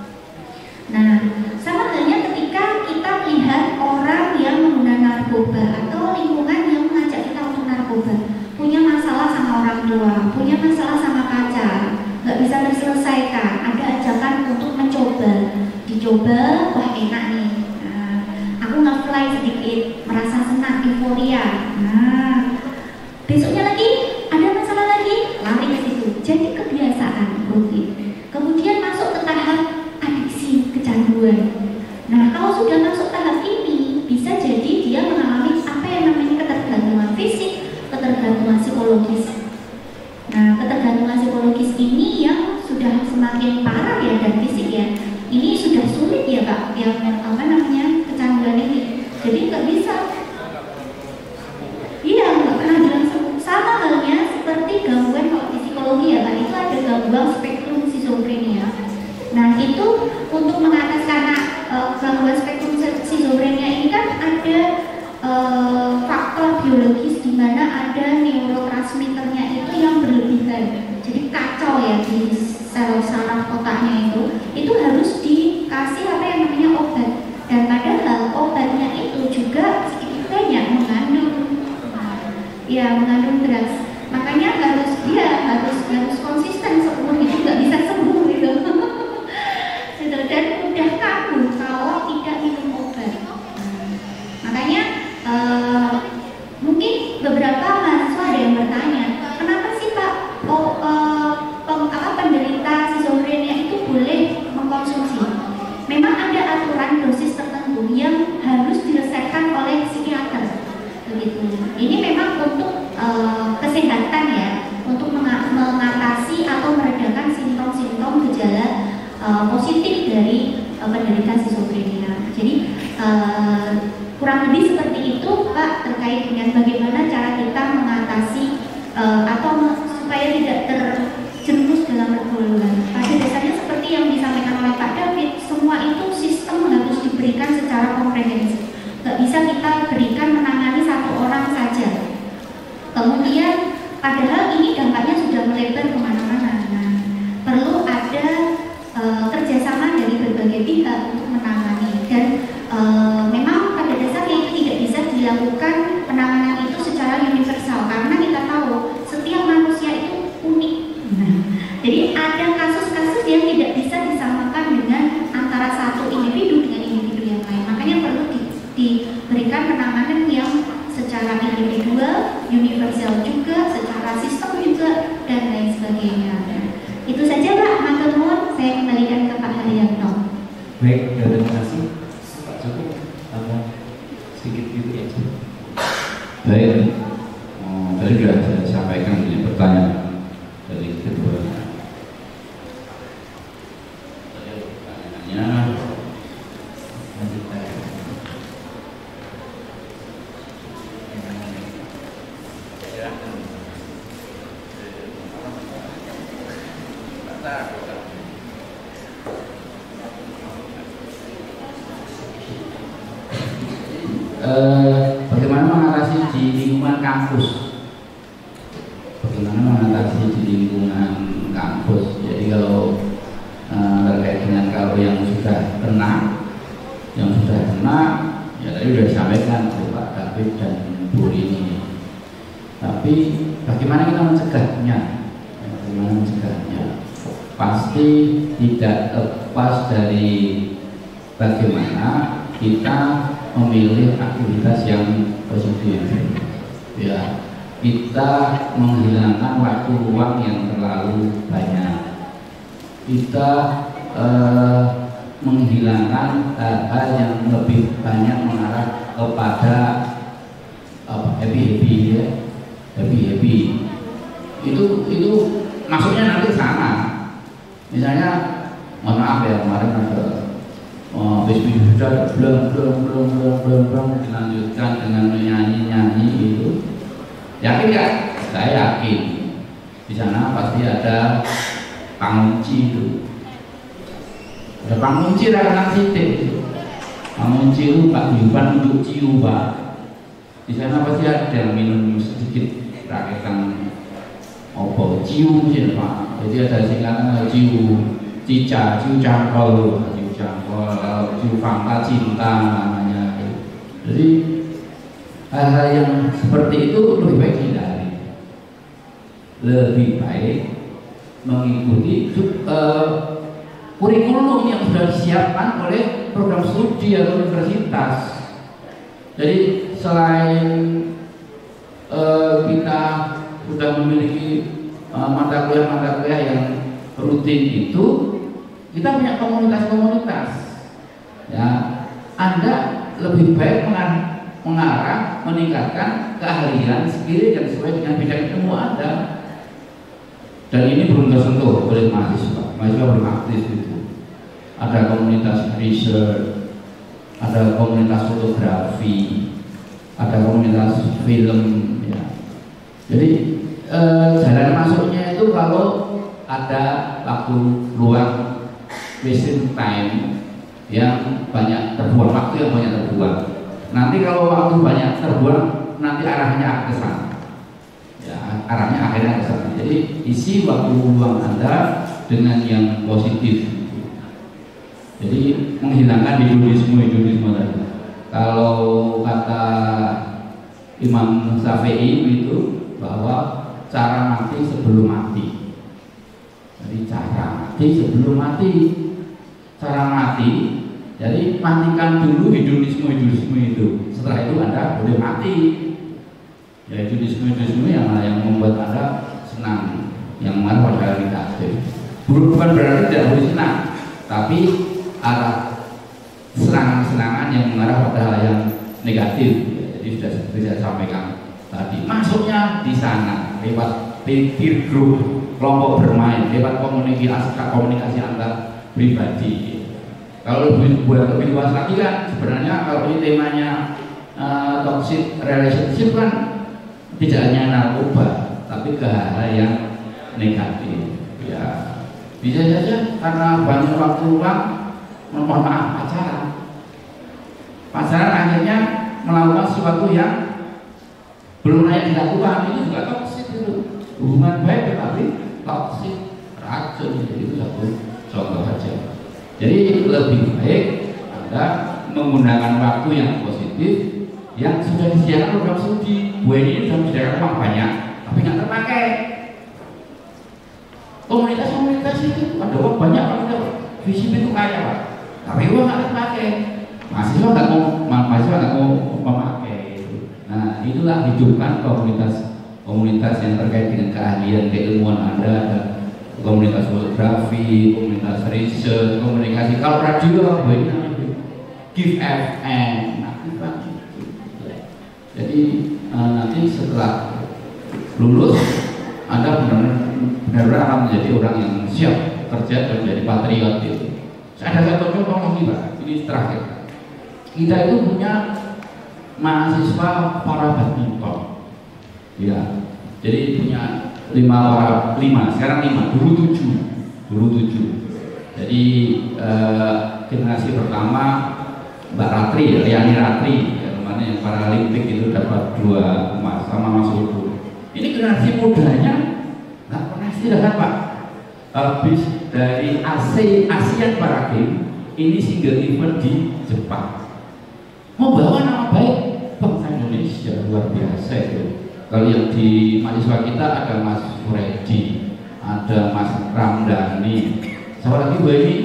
Nah, sama halnya ketika kita melihat orang yang menggunakan narkoba atau lingkungan yang mengajak kita untuk narkoba, punya masalah sama orang tua, punya masalah sama pacar, nggak bisa terselesaikan, ada ajakan untuk mencoba, dicoba, wah enak nih, nah, aku nge-fly sedikit, merasa senang, euforia, nah besoknya lagi ada masalah lagi, lari ke situ, jadi kebiasaan rutin. Kemudian masuk ke tahap adiksi, kecanduan. Nah, kalau sudah masuk tahap ini, bisa jadi dia mengalami apa yang namanya ketergantungan fisik, ketergantungan psikologis. Nah, ketergantungan psikologis ini yang sudah semakin parah ya, dan fisik ya, ini sudah sulit ya Pak, yang apa namanya kecanduan ini. Jadi nggak bisa. Iya, nggak pernah bilang sembuh. Sama halnya seperti gangguan kalau di psikologi ya Pak, itu ada gangguan spektrum schizophrenia. Nah, itu untuk mengatasi, karena uh, gangguan spektrum schizophrenia ini kan ada uh, faktor biologis di mana ada neurotransmitternya itu yang berlebihan. Jadi kacau ya di sel saraf otaknya itu, itu harus dikasih apa yang namanya obat. Dan padahal obatnya itu juga sedikit banyak mengandung ya mengandung drugs, makanya harus dia harus harus konsisten seumur hidup, nggak bisa sembuh gitu. Gitu. Dan mudah kambuh kalau tidak minum obat. Makanya uh, mungkin beberapa mahasiswa ada yang bertanya, kenapa sih Pak oh, uh, pem, apa, penderita schizophrenia itu boleh mengkonsumsi? Memang ada aturan dosis tertentu yang harus diselesaikan oleh psikiater. Begitu. Ini memang untuk uh, kesehatan ya, untuk mengatasi atau meredakan simptom-simptom gejala uh, positif dari uh, penderita schizophrenia. Jadi uh, kurang lebih seperti itu Pak, terkait dengan bagaimana cara kita mengatasi uh, atau supaya tidak terjerumus dalam pergaulan. Pada dasarnya seperti yang disampaikan oleh Pak David, semua itu sistem harus diberikan secara komprehensif. Gak bisa kita berikan menangani satu orang saja. Kemudian padahal ini dampaknya sudah melebar kemana-mana. Nah, perlu ada e, kerjasama dari berbagai pihak untuk menangani. Dan e, memang pada dasarnya itu tidak bisa dilakukan penanganan itu secara universal, karena kita tahu setiap manusia itu unik. Nah, jadi ada kasus-kasus yang tidak bisa disamakan dengan antara satu individu dengan individu yang lain. Makanya perlu di diberikan penanganan yang secara individual, universal juga, secara sistem juga, dan lain sebagainya. Itu saja Pak, matur nuwun, saya kembalikan ke Pak Haryanto. Baik, terima kasih. Pak cukup tambah sedikit gitu ya. Baik, oh, tadi sudah saya sampaikan ini pertanyaan dari kedua. Pertanyaannya Eh, bagaimana mengatasi di lingkungan kampus? Bagaimana mengatasi di lingkungan kampus? Jadi kalau eh, terkait dengan kalau yang sudah kena, yang sudah Karena ya tadi sudah disampaikan oleh Pak David dan Bu Rini. Tapi bagaimana kita mencegahnya? Bagaimana mencegahnya? Pasti tidak lepas dari bagaimana kita memilih aktivitas yang positif. Ya, kita menghilangkan waktu luang yang terlalu banyak. Kita eh, menghilangkan hal-hal yang lebih banyak mengarah kepada apa, happy happy ya, happy happy. Itu itu maksudnya nanti sama. Misalnya, mohon maaf ya kemarin ada oh, bis sudah belum belum belum belum belum belum dilanjutkan dengan menyanyi nyanyi itu. Yakin nggak? Saya yakin. Di sana pasti ada pangunci itu. Ada pangunci rakan sitik. Pangunci itu Pak Yuban untuk ciu Pak. Di sana pasti ada yang minum sedikit rakyatan opo ciu mungkin Pak. Jadi ada singkatan ciu cica, ciu cangkol, ciu cangkol, ciu fakta cinta namanya. Jadi hal-hal yang seperti itu lebih baik hindari. Lebih baik mengikuti uh, kurikulum yang sudah disiapkan oleh program studi atau universitas. Jadi selain uh, kita sudah memiliki uh, mata kuliah-mata kuliah yang rutin itu, kita punya komunitas-komunitas. Ya, Anda lebih baik mengarah meningkatkan keahlian, skill yang sesuai dengan bidang ilmu Anda. Dan ini belum tersentuh oleh mahasiswa, mahasiswa belum aktif itu. Ada komunitas research, ada komunitas fotografi, ada komunitas film. Ya. Jadi eh, jalan masuknya itu kalau ada waktu luang, wasting time yang banyak terbuang, waktu yang banyak terbuang. Nanti kalau waktu banyak terbuang, nanti arahnya ke sana. Ya, arahnya akhirnya ke sana. Jadi isi waktu luang Anda dengan yang positif. Jadi menghilangkan hedonisme-hedonisme tadi. Kalau kata Imam Syafi'i itu bahwa cara mati sebelum mati. Jadi cara mati sebelum mati. Cara mati, jadi matikan dulu hedonisme-hedonisme itu. Setelah itu Anda boleh mati. Ya hedonisme-hedonisme yang yang membuat Anda senang, yang marah pada negatif. Bukan berarti tidak boleh senang, tapi arah serangan-serangan yang mengarah pada hal yang negatif. Jadi sudah seperti saya sampaikan tadi, masuknya di sana lewat peer group, kelompok bermain, lewat komunikasi komunikasi antar pribadi. Kalau lebih buat lebih luas lagi kan, sebenarnya kalau ini temanya uh, toxic relationship kan tidak hanya narkoba, tapi ke hal-hal yang negatif. Ya bisa saja karena banyak waktu luang, mohon maaf, pacaran. Pacaran akhirnya melakukan sesuatu yang belum layak dilakukan, itu juga toksik itu. Hubungan baik tetapi toksik, racun, itu satu contoh saja. Jadi lebih baik Anda menggunakan waktu yang positif yang sudah disediakan program studi. Bu ini sudah disediakan uang banyak, tapi nggak terpakai. Komunitas-komunitas itu ada uang banyak, ada visi itu kaya Pak, tapi uang nggak terpakai. Mahasiswa nggak mau, mahasiswa nggak mau memakai. Nah itulah hidupkan komunitas komunitas yang terkait dengan keahlian keilmuan Anda. Ada komunitas fotografi, komunitas riset, komunikasi. Kalau radio banyak, give F M. Jadi uh, nanti setelah lulus Anda benar-benar akan menjadi orang yang siap kerja dan menjadi patriot itu. Saya ada satu contoh lagi Pak, ini terakhir. Kita itu punya mahasiswa para badminton, ya. Jadi punya lima para lima, sekarang lima, dulu tujuh, dulu tujuh. Jadi eh, generasi pertama Mbak Ratri, Riani Ratri, yang mana yang Paralimpik itu dapat dua emas sama Mas Udu. Ini generasi mudanya nggak pernah istirahat Pak. Habis dari A S E Asian Para Games ini single event di Jepang. membawa nama baik bangsa Indonesia luar biasa itu. Kalau yang di mahasiswa kita ada Mas Freddy, ada Mas Ramdhani, siapa lagi Bu ini?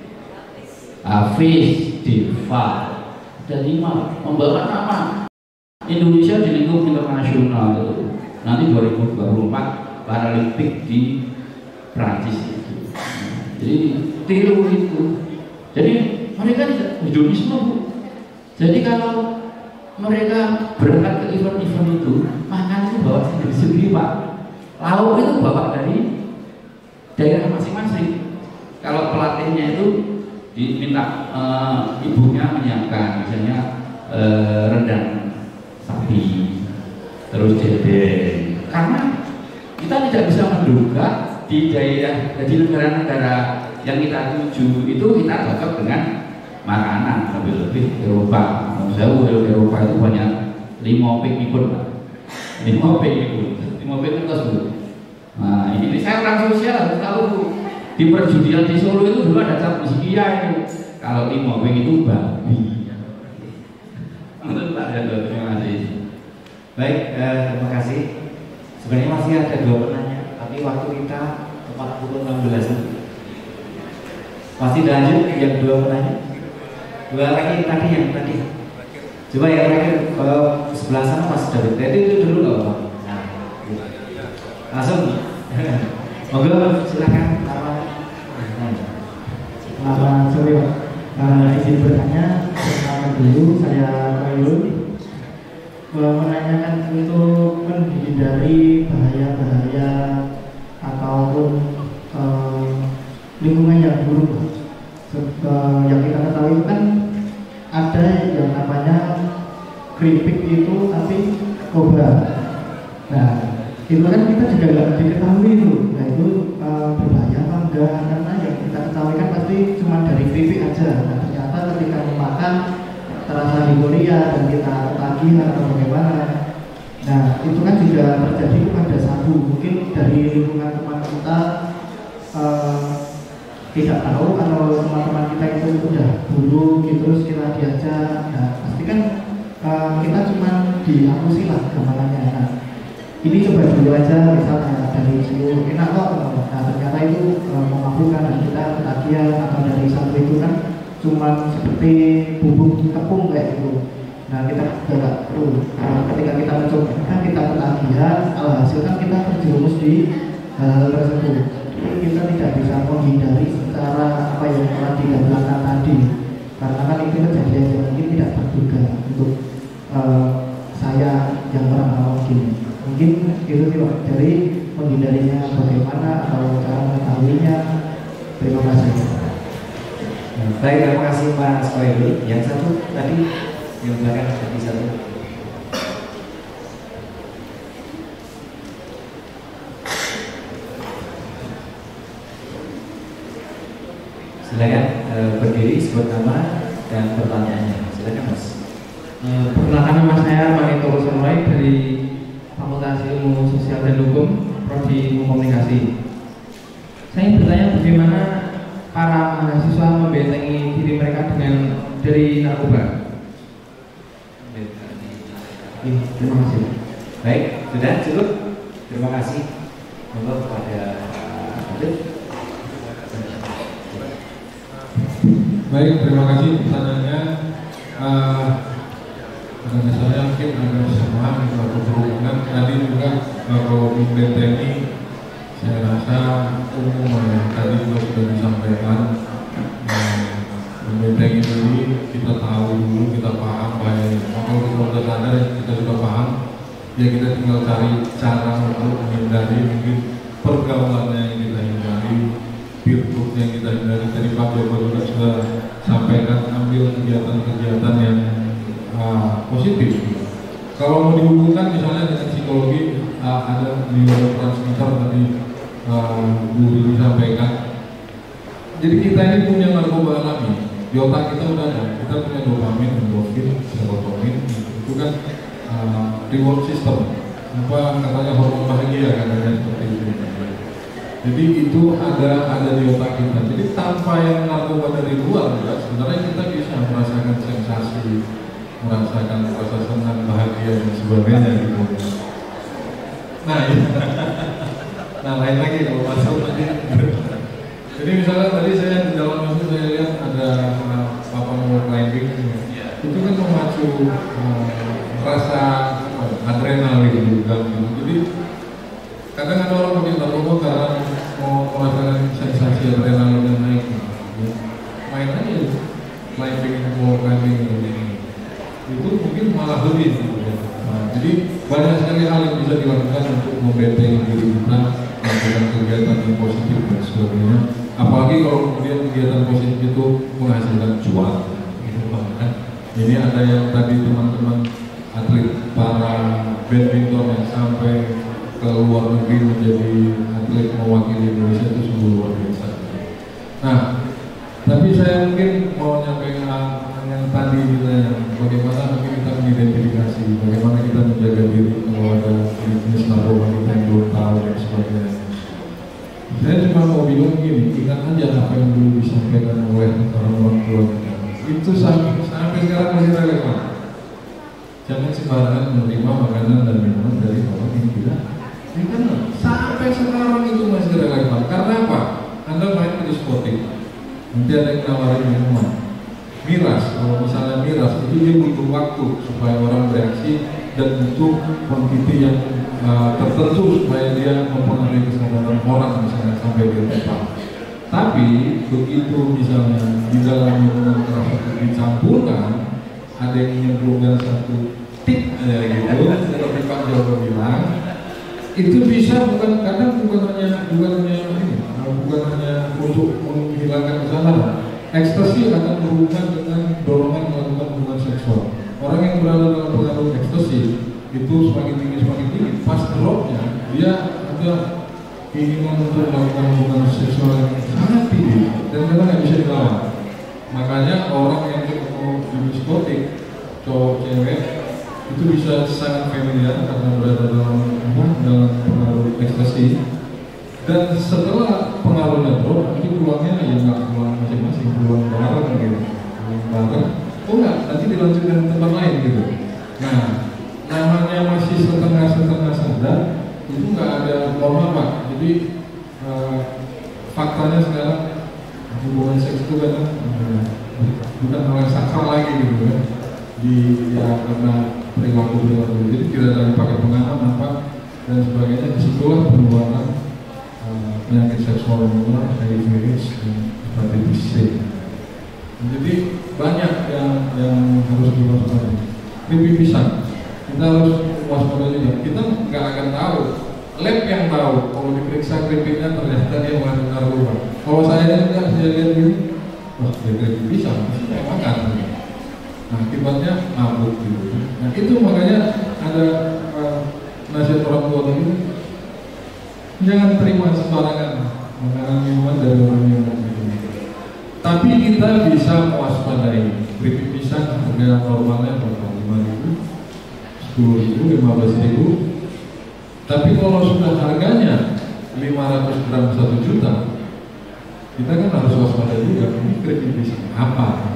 Hafiz, Deva, ada lima membawa nama Indonesia di lingkup internasional itu. Nanti dua ribu dua puluh empat Paralimpik di Prancis itu. Jadi tiru itu. Jadi mereka tidak hedonisme Bu. Jadi kalau mereka berangkat ke event-event itu, makan itu bawa sendiri-sendiri Pak. Lauk itu bawa dari daerah masing-masing. Kalau pelatihnya itu diminta e, ibunya menyiapkan, misalnya e, rendang sapi, terus dendeng. Karena kita tidak bisa menduga di daerah, di negara-negara yang kita tuju itu kita cocok dengan makanan, lebih-lebih Eropa. Jauh Eropa itu banyak lima pik ikut, lima pik ikut, lima pik itu tersebut. Nah ini saya orang sosial harus tahu di perjudian di Solo itu dulu ada cap musikia itu. Kalau lima pik itu babi. Menurut Pak Jado, terima kasih. Baik, eh, terima kasih. Sebenarnya masih ada dua penanya, tapi waktu kita empat puluh enam belas. Masih lanjut yang dua penanya. Dua lagi tadi yang tadi. Coba yang terakhir ke sebelah sana Mas David. Tadi itu dulu nggak apa-apa. Nah, langsung. Monggo silakan. Selamat sore Pak. Uh, izin bertanya, pertama dulu saya Khairul menanyakan untuk menghindari bahaya-bahaya ataupun uh, lingkungan yang buruk. Uh, yang kita ketahui kan ada yang namanya keripik itu tapi kobra. Nah itu kan kita juga nggak diketahui itu. Nah itu uh, berbahaya apa enggak? Karena yang kita ketahui kan pasti cuma dari keripik aja. Nah ternyata ketika memakan terasa euforia dan kita ketagihan atau bagaimana. Nah itu kan juga terjadi kepada sabu. Mungkin dari lingkungan teman kita uh, tidak tahu kalau teman-teman kita itu udah buruk gitu, terus kita diajak. Nah pasti kan uh, kita cuma diakusi lah gambarannya. Nah ini coba dulu aja misalnya dari siu enak kok. Nah ternyata itu uh, memabukkan dan kita ketagihan, atau dari satu itu kan cuma seperti bubuk tepung kayak gitu. Nah kita tidak perlu. Nah, ketika kita mencoba kan kita ketagihan, alhasil kan kita terjerumus di hal tersebut. Kita tidak bisa menghindari secara apa yang telah digambarkan tadi, karena kan itu kejadian yang mungkin tidak terduga untuk uh, saya yang orang awam gini. Mungkin itu sih Pak, dari menghindarinya bagaimana atau cara mengetahuinya. Terima kasih. Baik, terima kasih Pak Soebi. Yang satu tadi yang belakang tadi satu. Silakan eh, berdiri, sebut nama dan pertanyaannya. Silakan Mas. Eh, perkenalkan nama saya Pak Ito Rosemai dari Fakultas Ilmu Sosial dan Hukum, Prodi Ilmu Komunikasi. Saya ingin bertanya bagaimana para mahasiswa membentengi diri mereka dengan dari narkoba. Oke, terima kasih. Baik, sudah cukup. Terima kasih. Monggo kepada Pak. Baik, terima kasih pertanyaannya. Uh, karena saya mungkin agak sama kalau berhubungan tadi juga uh, kalau membentengi, saya rasa umum ya, tadi juga sudah disampaikan. Uh, membentengi diri, kita tahu dulu, kita paham baik. Kalau kita sudah sadar, kita sudah paham, ya kita tinggal cari cara untuk menghindari mungkin pergaulannya yang kita hindari, virus yang kita hindari. Tadi Pak Joko juga sudah sampaikan, ambil kegiatan-kegiatan yang uh, positif. Kalau mau dihubungkan misalnya dengan psikologi, uh, ada neurotransmitter tadi uh, Bu disampaikan. Jadi kita ini punya narkoba alami, di otak kita udah ada, kita punya dopamin, endorfin, serotonin, itu kan uh, reward system, apa katanya hormon bahagia katanya seperti itu. Jadi itu ada ada di otak kita. Jadi tanpa yang narkoba dari luar juga sebenarnya kita bisa merasakan sensasi merasakan rasa senang, bahagia dan sebagainya gitu. Nah, ya. Nah lain lagi kalau masuk tadi. Jadi misalnya tadi saya di dalam masuk saya lihat ada uh, papan wall climbing, ya. Itu kan memacu uh, rasa uh, adrenalin juga. Gitu. Jadi kadang ada orang pakai taruh karena mau merasakan sensasi adrenalin yang naik. Gitu. Main aja climbing wall climbing ini. Itu mungkin malah lebih. Gitu. Nah, jadi banyak sekali hal yang bisa dilakukan untuk membentengi diri kita, melakukan kegiatan yang positif dan sebagainya. Apalagi kalau kemudian kegiatan positif itu menghasilkan cuan, gitu kan? Ini ada yang tadi teman-teman atlet para badminton yang sampai ke luar negeri menjadi atlet mewakili Indonesia itu sungguh luar biasa. Nah, tapi saya mungkin mau nyampaikan yang tadi kita bagaimana mungkin kita mengidentifikasi, bagaimana kita menjaga diri kalau ada jenis narkoba kita yang belum tahu dan sebagainya. Saya cuma mau bilang gini, ingat aja apa yang dulu disampaikan oleh orang-orang tua kita. Itu sampai, sampai sekarang masih relevan. Jangan sembarangan menerima makanan dan minuman dari orang yang tidak dikenal. Sampai sekarang itu masih relevan. Karena apa? Anda main ke diskotik, nanti ada yang nawarin minuman. Miras, kalau misalnya miras itu dia butuh waktu supaya orang bereaksi dan butuh kuantiti yang uh, tertentu supaya dia mempengaruhi kesadaran orang misalnya sampai dia tepat. Tapi begitu misalnya di dalam minuman keras itu dicampurkan, ada yang menyemplungkan satu tik aja gitu, seperti Pak Joko bilang, itu bisa bukan kadang bukan hanya bukan hanya ini, bukan hanya untuk menghilangkan kesadaran. Ekstasi akan berhubungan dengan dorongan melakukan hubungan seksual. Orang yang berada dalam pengaruh ekstasi itu semakin tinggi semakin tinggi. Pas dropnya dia ada keinginan untuk melakukan hubungan seksual yang sangat tinggi dan memang nggak bisa dilawan. Makanya orang yang ketemu di diskotik, cowok cewek itu bisa sangat familiar karena berada dalam dalam pengaruh ekstasi. Dan setelah pengaruhnya drop, nanti pulangnya ya nggak pulang masing-masing, pulang bareng gitu, pulang bareng. Oh nggak, nanti dilanjutkan ke tempat lain gitu. Nah, namanya masih setengah-setengah sadar, itu nggak ada norma Pak. Jadi uh, faktanya sekarang hubungan seks itu kan uh, bukan hal yang sakral lagi gitu kan. Di ya karena perilaku-perilaku, jadi tidak lagi pakai pengaman apa dan sebagainya. Disitulah penularan penyakit seksual menular, H I V AIDS, dan hepatitis C. Jadi banyak yang yang harus diwaspadai. Keripik pisang, kita harus waspada juga. Kita nggak akan tahu. Lab yang tahu. Kalau diperiksa keripiknya ternyata dia mengandung narkoba. Kalau saya enggak, saya lihat gini, wah dia keripik pisang, saya makan. Nah akibatnya mabuk gitu. Nah itu makanya ada uh, nasihat orang tua tadi. Jangan terima sembarangan makanan minuman dari orang yang begitu. Tapi kita bisa mewaspadai. Keripik pisang harga normalnya berapa? lima ribu, sepuluh ribu, lima belas ribu. Tapi kalau sudah harganya lima ratus gram satu juta, kita kan harus waspada juga. Ini keripik pisang apa?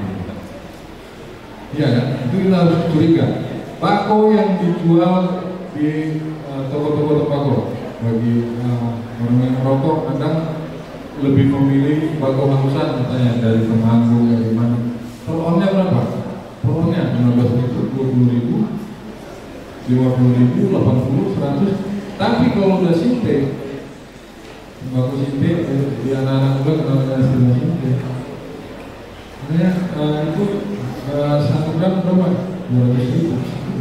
Iya kan? Itu kita harus curiga. Bako yang dijual di uh, toko-toko tembakau, bagi uh, orang yang merokok kadang lebih memilih bako halusan katanya dari Temanggung dari mana. Per onnya berapa? Per onnya lima belas ribu, dua puluh ribu, lima puluh ribu, delapan puluh, seratus. Tapi kalau udah sinte, bako sinte di anak-anak muda kenal dengan istilah sinte. Makanya uh, itu uh, satu gram berapa? dua ratus ribu.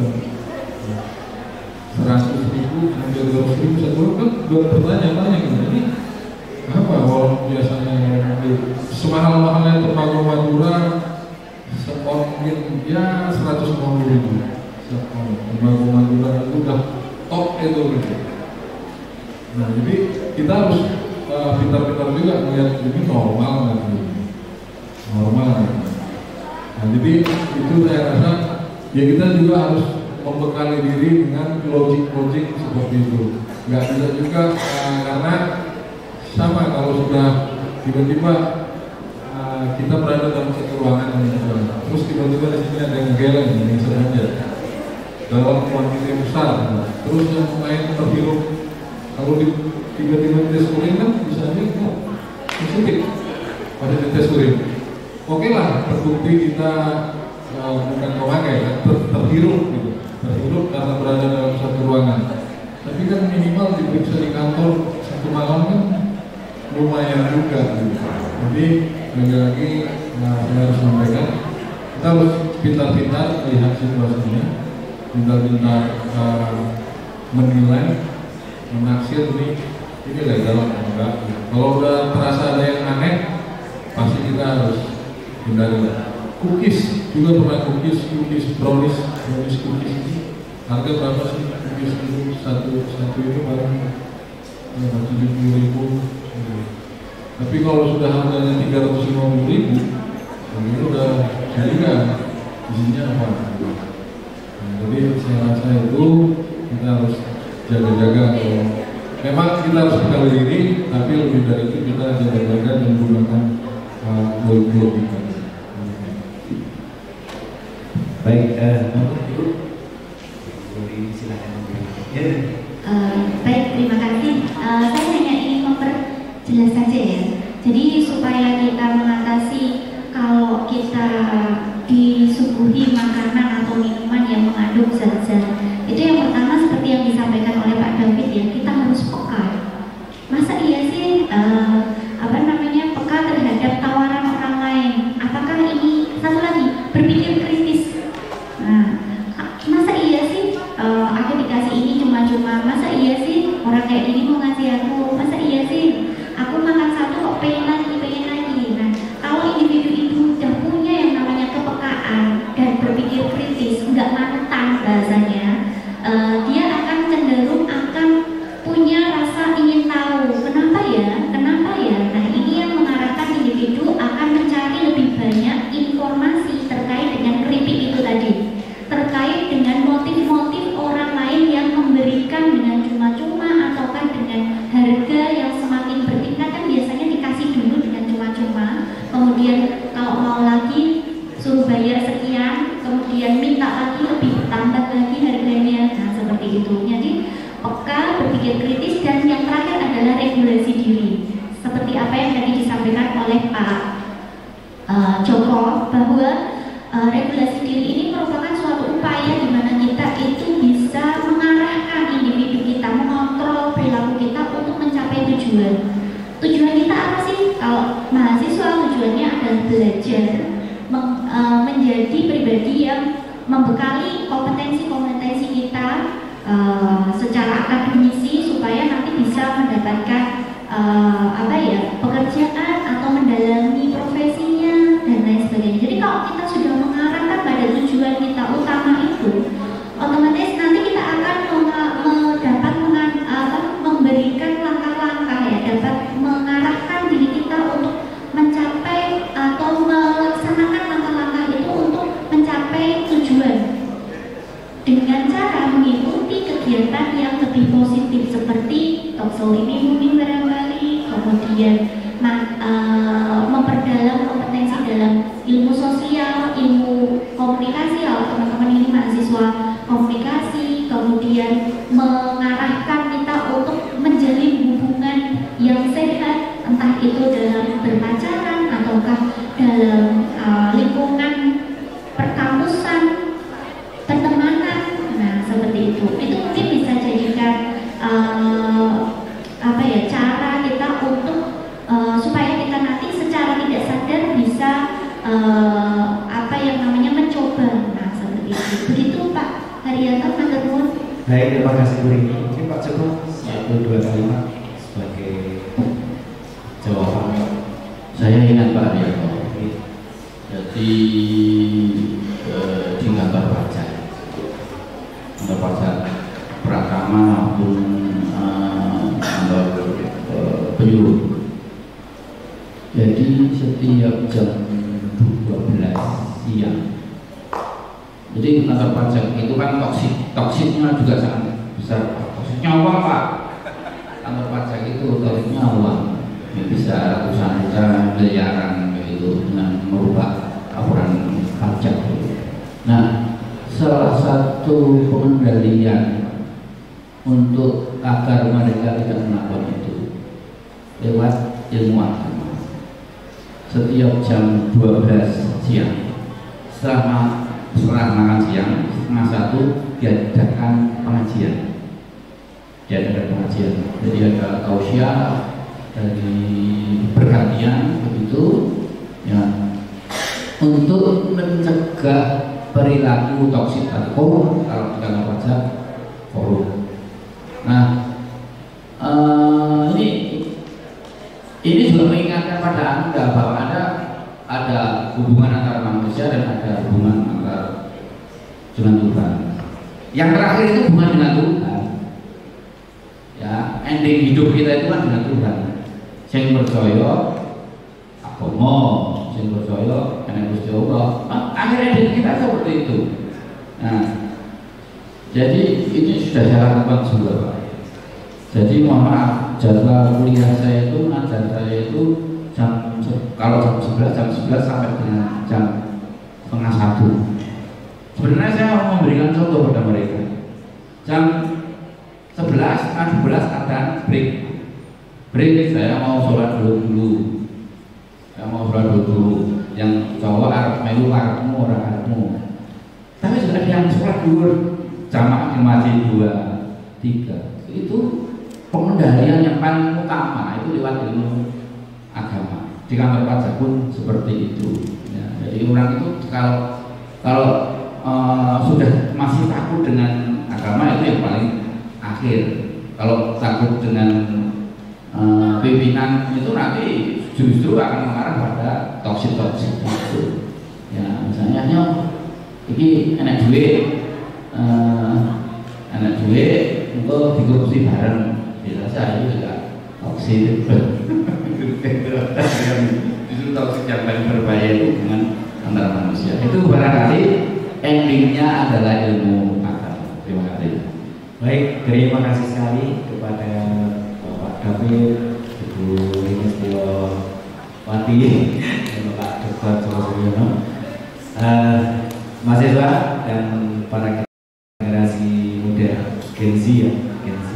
seratus ribu, sampai dua ratus ribu, satu kan dua pertanyaan-tanya gitu. Ini apa? Kalau biasanya semahal-mahalnya tembakau Madura, seon mungkin ya seratus lima puluh ribu. Tembakau Madura itu udah top itu gitu. Nah jadi kita harus uh, pintar-pintar juga melihat ini normal nggak gitu. Normal gitu. Nah jadi itu saya rasa ya kita juga harus membekali diri dengan logik-logik seperti itu. Nggak bisa juga uh, karena sama kalau sudah tiba-tiba uh, uh, kita berada dalam satu ruangan yang besar. Terus tiba-tiba di sini ada yang geleng yang sengaja dalam kuantitas yang besar. Terus yang lain terhirup. Kalau di, tiba-tiba tes urin kan bisa aja kita positif pada tes urin. Oke lah, terbukti kita uh, bukan memakai, kan? ter, terhirup gitu, terhirup karena berada dalam satu ruangan. Tapi kan minimal diperiksa di kantor satu malam kan lumayan juga gitu. Jadi lagi-lagi nah, saya harus sampaikan kita harus pintar-pintar melihat situasi ini, pintar-pintar uh, menilai, menaksir ini ini legal atau enggak. Kalau udah terasa ada yang aneh, pasti kita harus hindari. Cookies juga pernah cookies, cookies brownies, brownies cookies ini harga berapa sih? Cookies itu satu satu itu barang tujuh puluh ribu. Tapi kalau sudah harganya tiga ratus lima puluh ribu, itu udah curiga isinya apa? Nah, jadi saya rasa itu kita harus jaga-jaga. Kalau memang kita harus bekal diri, tapi lebih dari itu kita jaga-jaga dan menggunakan logika. Uh, Baik, eh, dulu, boleh silakan. Ya. Uh, baik, terima kasih. Uh, saya hanya ingin memperjelas saja ya. Jadi supaya kita mengatasi kalau kita disuguhi makanan atau minuman yang mengandung zat-zat, itu yang pertama seperti yang disampaikan oleh Pak David ya, kita harus peka. Masa iya sih uh, apa namanya peka terhadap tawaran orang lain? Apakah ini satu lagi berpikir kritis? Nah, masa iya sih uh, aku dikasih ini cuma-cuma? Masa iya sih orang kayak ini mau ngasih aku? Masa iya sih aku makan satu kok pengen lagi, pengen lagi? Nah, kalau individu itu udah punya yang namanya kepekaan dan berpikir kritis, nggak mantan bahasanya, uh, dia akan cenderung akan punya rasa ingin tahu kenapa ya, kenapa ya. Nah, ini yang mengarahkan individu akan mencari lebih banyak informasi terkait dengan keripik itu tadi, terkait dengan motif-motif orang lain yang memberikan dengan cuma-cuma ataukah dengan harga yang semakin bertingkat. Kan biasanya dikasih dulu dengan cuma-cuma, kemudian kalau mau lagi suruh bayar sekian, kemudian minta lagi lebih tambah lagi harganya. Nah, seperti itu. Jadi peka, berpikir kritis, dan yang terakhir adalah regulasi diri. Seperti apa yang tadi disampaikan oleh Pak uh, Joko, bahwa uh, regulasi diri ini merupakan suatu upaya di mana kita itu bisa mengarahkan individu kita, mengontrol perilaku kita untuk mencapai tujuan. Tujuan kita apa sih? Kalau mahasiswa tujuannya adalah belajar, men, uh, menjadi pribadi yang membekali kompetensi-kompetensi kita uh, secara akademisi supaya nanti bisa mendapatkan uh, apa ya pekerjaan atau mendalami profesinya dan lain sebagainya. Jadi kalau kita sudah mengarahkan pada tujuan kita utama itu, otomatis nanti kita akan mendapat apa, memberikan langkah-langkah ya, dapat mengarahkan diri kita untuk mencapai atau melaksanakan langkah-langkah itu untuk mencapai tujuan dengan cara mengikuti kegiatan yang lebih positif seperti talkshow ini mungkin barangkali, kemudian uh, memperdalam kompetensi dalam ilmu sosial, ilmu komunikasi. Kalau teman-teman ini mahasiswa komunikasi, kemudian mengarahkan kita untuk menjalin hubungan yang sehat, entah itu dalam berpacaran ataukah dalam uh, lingkungan perkampusan, pertemanan. Nah, seperti itu. Itu mungkin bisa jadikan uh, apa ya cara kita untuk uh, supaya kita nanti secara tidak sadar bisa uh, apa yang namanya mencoba. Nah, seperti itu. Begitu Pak Haryanto, Maturnuwun. Baik, terima kasih Bu Rini. Mungkin Pak Joko satu dua kalimat sebagai jawaban. Saya ingat Pak Haryanto. Jadi eh, di kantor pajak, kantor pajak Pratama maupun eh, kantor eh, penyuluh. Jadi setiap jam dua belas siang. Jadi kantor pajak itu kan toksik, toksiknya juga sangat besar. Toksiknya apa Pak? Kantor pajak itu toksiknya uang, ya bisa ratusan juta, miliaran gitu. itu dengan merubah laporan pajak. Nah, salah satu pengendalian untuk agar mereka tidak melakukan itu lewat ilmu agama. Setiap jam dua belas siang setelah setelah makan siang setengah satu diadakan pengajian diadakan pengajian jadi ada tausiah dari bergantian begitu ya, untuk mencegah perilaku toksik atau korup kalau di kantor pajak korup. Nah uh, ini ini juga mengingatkan pada Anda bahwa ada ada hubungan antara manusia dan ada hubungan antara dengan Tuhan. Yang terakhir itu hubungan dengan Tuhan. Ya, ending hidup kita itu kan dengan Tuhan. Sing percaya agama, sing percaya ana Gusti Allah. Nah, akhirnya hidup kita seperti itu. Nah, jadi ini sudah saya lakukan juga, Pak. Jadi mohon maaf, jadwal kuliah saya itu, ngajar saya itu jam kalau jam sebelas jam sebelas sampai dengan jam setengah satu. Sebenarnya saya mau memberikan contoh pada mereka. Jam sebelas, kan sebelas ada break. Break saya mau sholat dulu dulu. Saya mau sholat dulu dulu. Yang cowok arep melu arepmu orang arepmu. Tapi sudah ada yang sholat dulu jamaah di masjid dua tiga. Itu pengendalian yang paling utama itu lewat ilmu agama. Di kantor pajak pun seperti itu. Ya, jadi orang itu kalau kalau uh, sudah masih takut dengan agama itu yang paling akhir. Kalau takut dengan uh, pimpinan itu nanti justru akan mengarah pada toksik toksik itu. Ya, misalnya ini enak duit, uh, enak duit untuk dikorupsi bareng. Biasa itu juga toksik. Justru toksik yang paling berbahaya itu hubungan antara manusia. Itu barangkali endingnya adalah ilmu agama. Terima kasih. Baik, terima kasih sekali kepada Bapak David, Ibu Rinistio Wati, dan Bapak Doktor Joko Suryono, uh, mahasiswa dan para generasi muda Gen Z ya, Gen Z.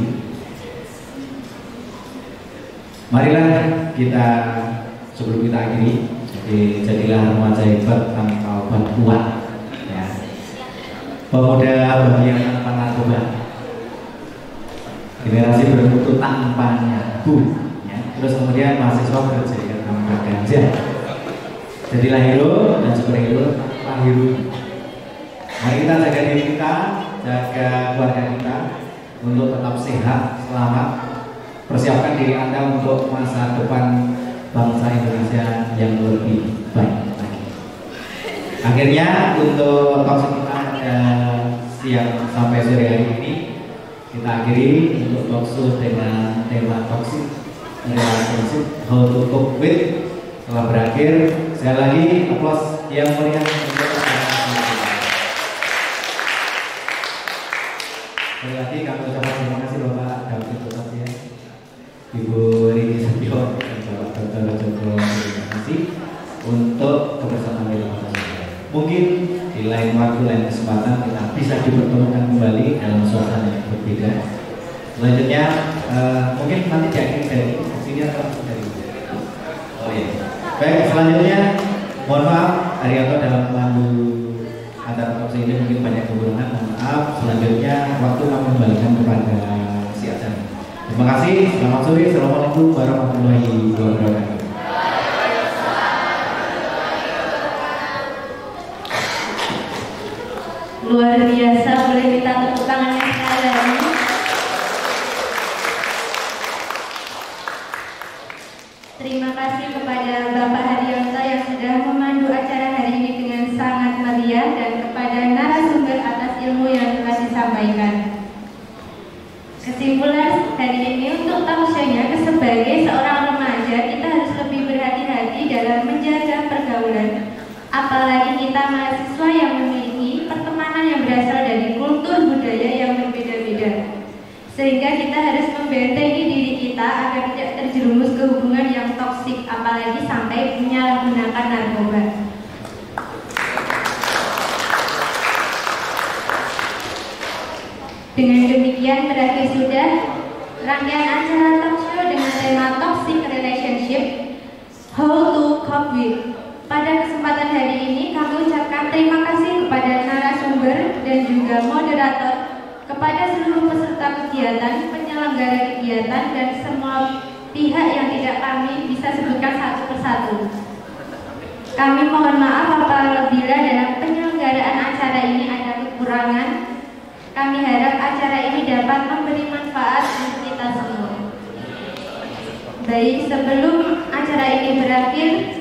Marilah kita sebelum kita akhiri, jadi jadilah remaja hebat tanpa obat kuat, ya. Pemuda bagi yang tanpa narkoba, generasi bermutu tanpa nyabu, ya. Terus kemudian mahasiswa berjaya tanpa ganja. Jadilah hero dan superhero tanpa hero. Mari kita jaga diri kita, jaga keluarga kita untuk tetap sehat, selamat. Persiapkan diri Anda untuk masa depan bangsa Indonesia yang lebih baik lagi. Akhirnya untuk talkshow kita pada siang sampai sore hari ini kita akhiri untuk talkshow dengan tema toxic relationship, how to cope with. Setelah berakhir, sekali lagi aplaus yang meriah untuk sekali lagi kami ucapkan terima kasih Bapak David Sosatya, Ibu Rini Setio, dan Bapak Doktor Joko, terima kasih untuk kebersamaan di dalam saya. Mungkin di lain waktu, lain kesempatan kita bisa dipertemukan kembali dalam suasana yang berbeda. Selanjutnya, uh, mungkin nanti diakhiri dari sini atau dari oh iya. Baik, selanjutnya mohon maaf Arianto dalam memandu acara talkshow ini mungkin banyak kekurangan, mohon maaf. Selanjutnya waktu kami kembalikan kepada si acara. Terima kasih, selamat sore, assalamualaikum warahmatullahi wabarakatuh. Luar biasa, boleh minta tepuk tangannya sekali lagi. Terima kasih kepada Bapak Haryanto yang sudah memandu acara hari ini dengan sangat meriah, dan kepada narasumber atas ilmu yang telah disampaikan. Kesimpulan hari ini untuk talkshow-nya, sebagai seorang remaja kita harus lebih berhati-hati dalam menjaga pergaulan, apalagi kita mahasiswa yang memiliki pertemanan yang berasal dari kultur budaya yang berbeda-beda, sehingga kita harus membentengi diri kita kita agar tidak terjerumus ke hubungan yang toksik, apalagi sampai menyalahgunakan narkoba. Dengan demikian berakhir sudah rangkaian acara talk show dengan tema Toxic Relationship, How to Cope With. Pada kesempatan hari ini kami ucapkan terima kasih kepada narasumber dan juga moderator, kepada seluruh peserta kegiatan, penyelenggara kegiatan, dan semua pihak yang tidak kami bisa sebutkan satu persatu. Kami mohon maaf apabila dalam penyelenggaraan acara ini ada kekurangan. Kami harap acara ini dapat memberi manfaat untuk kita semua. Baik, sebelum acara ini berakhir,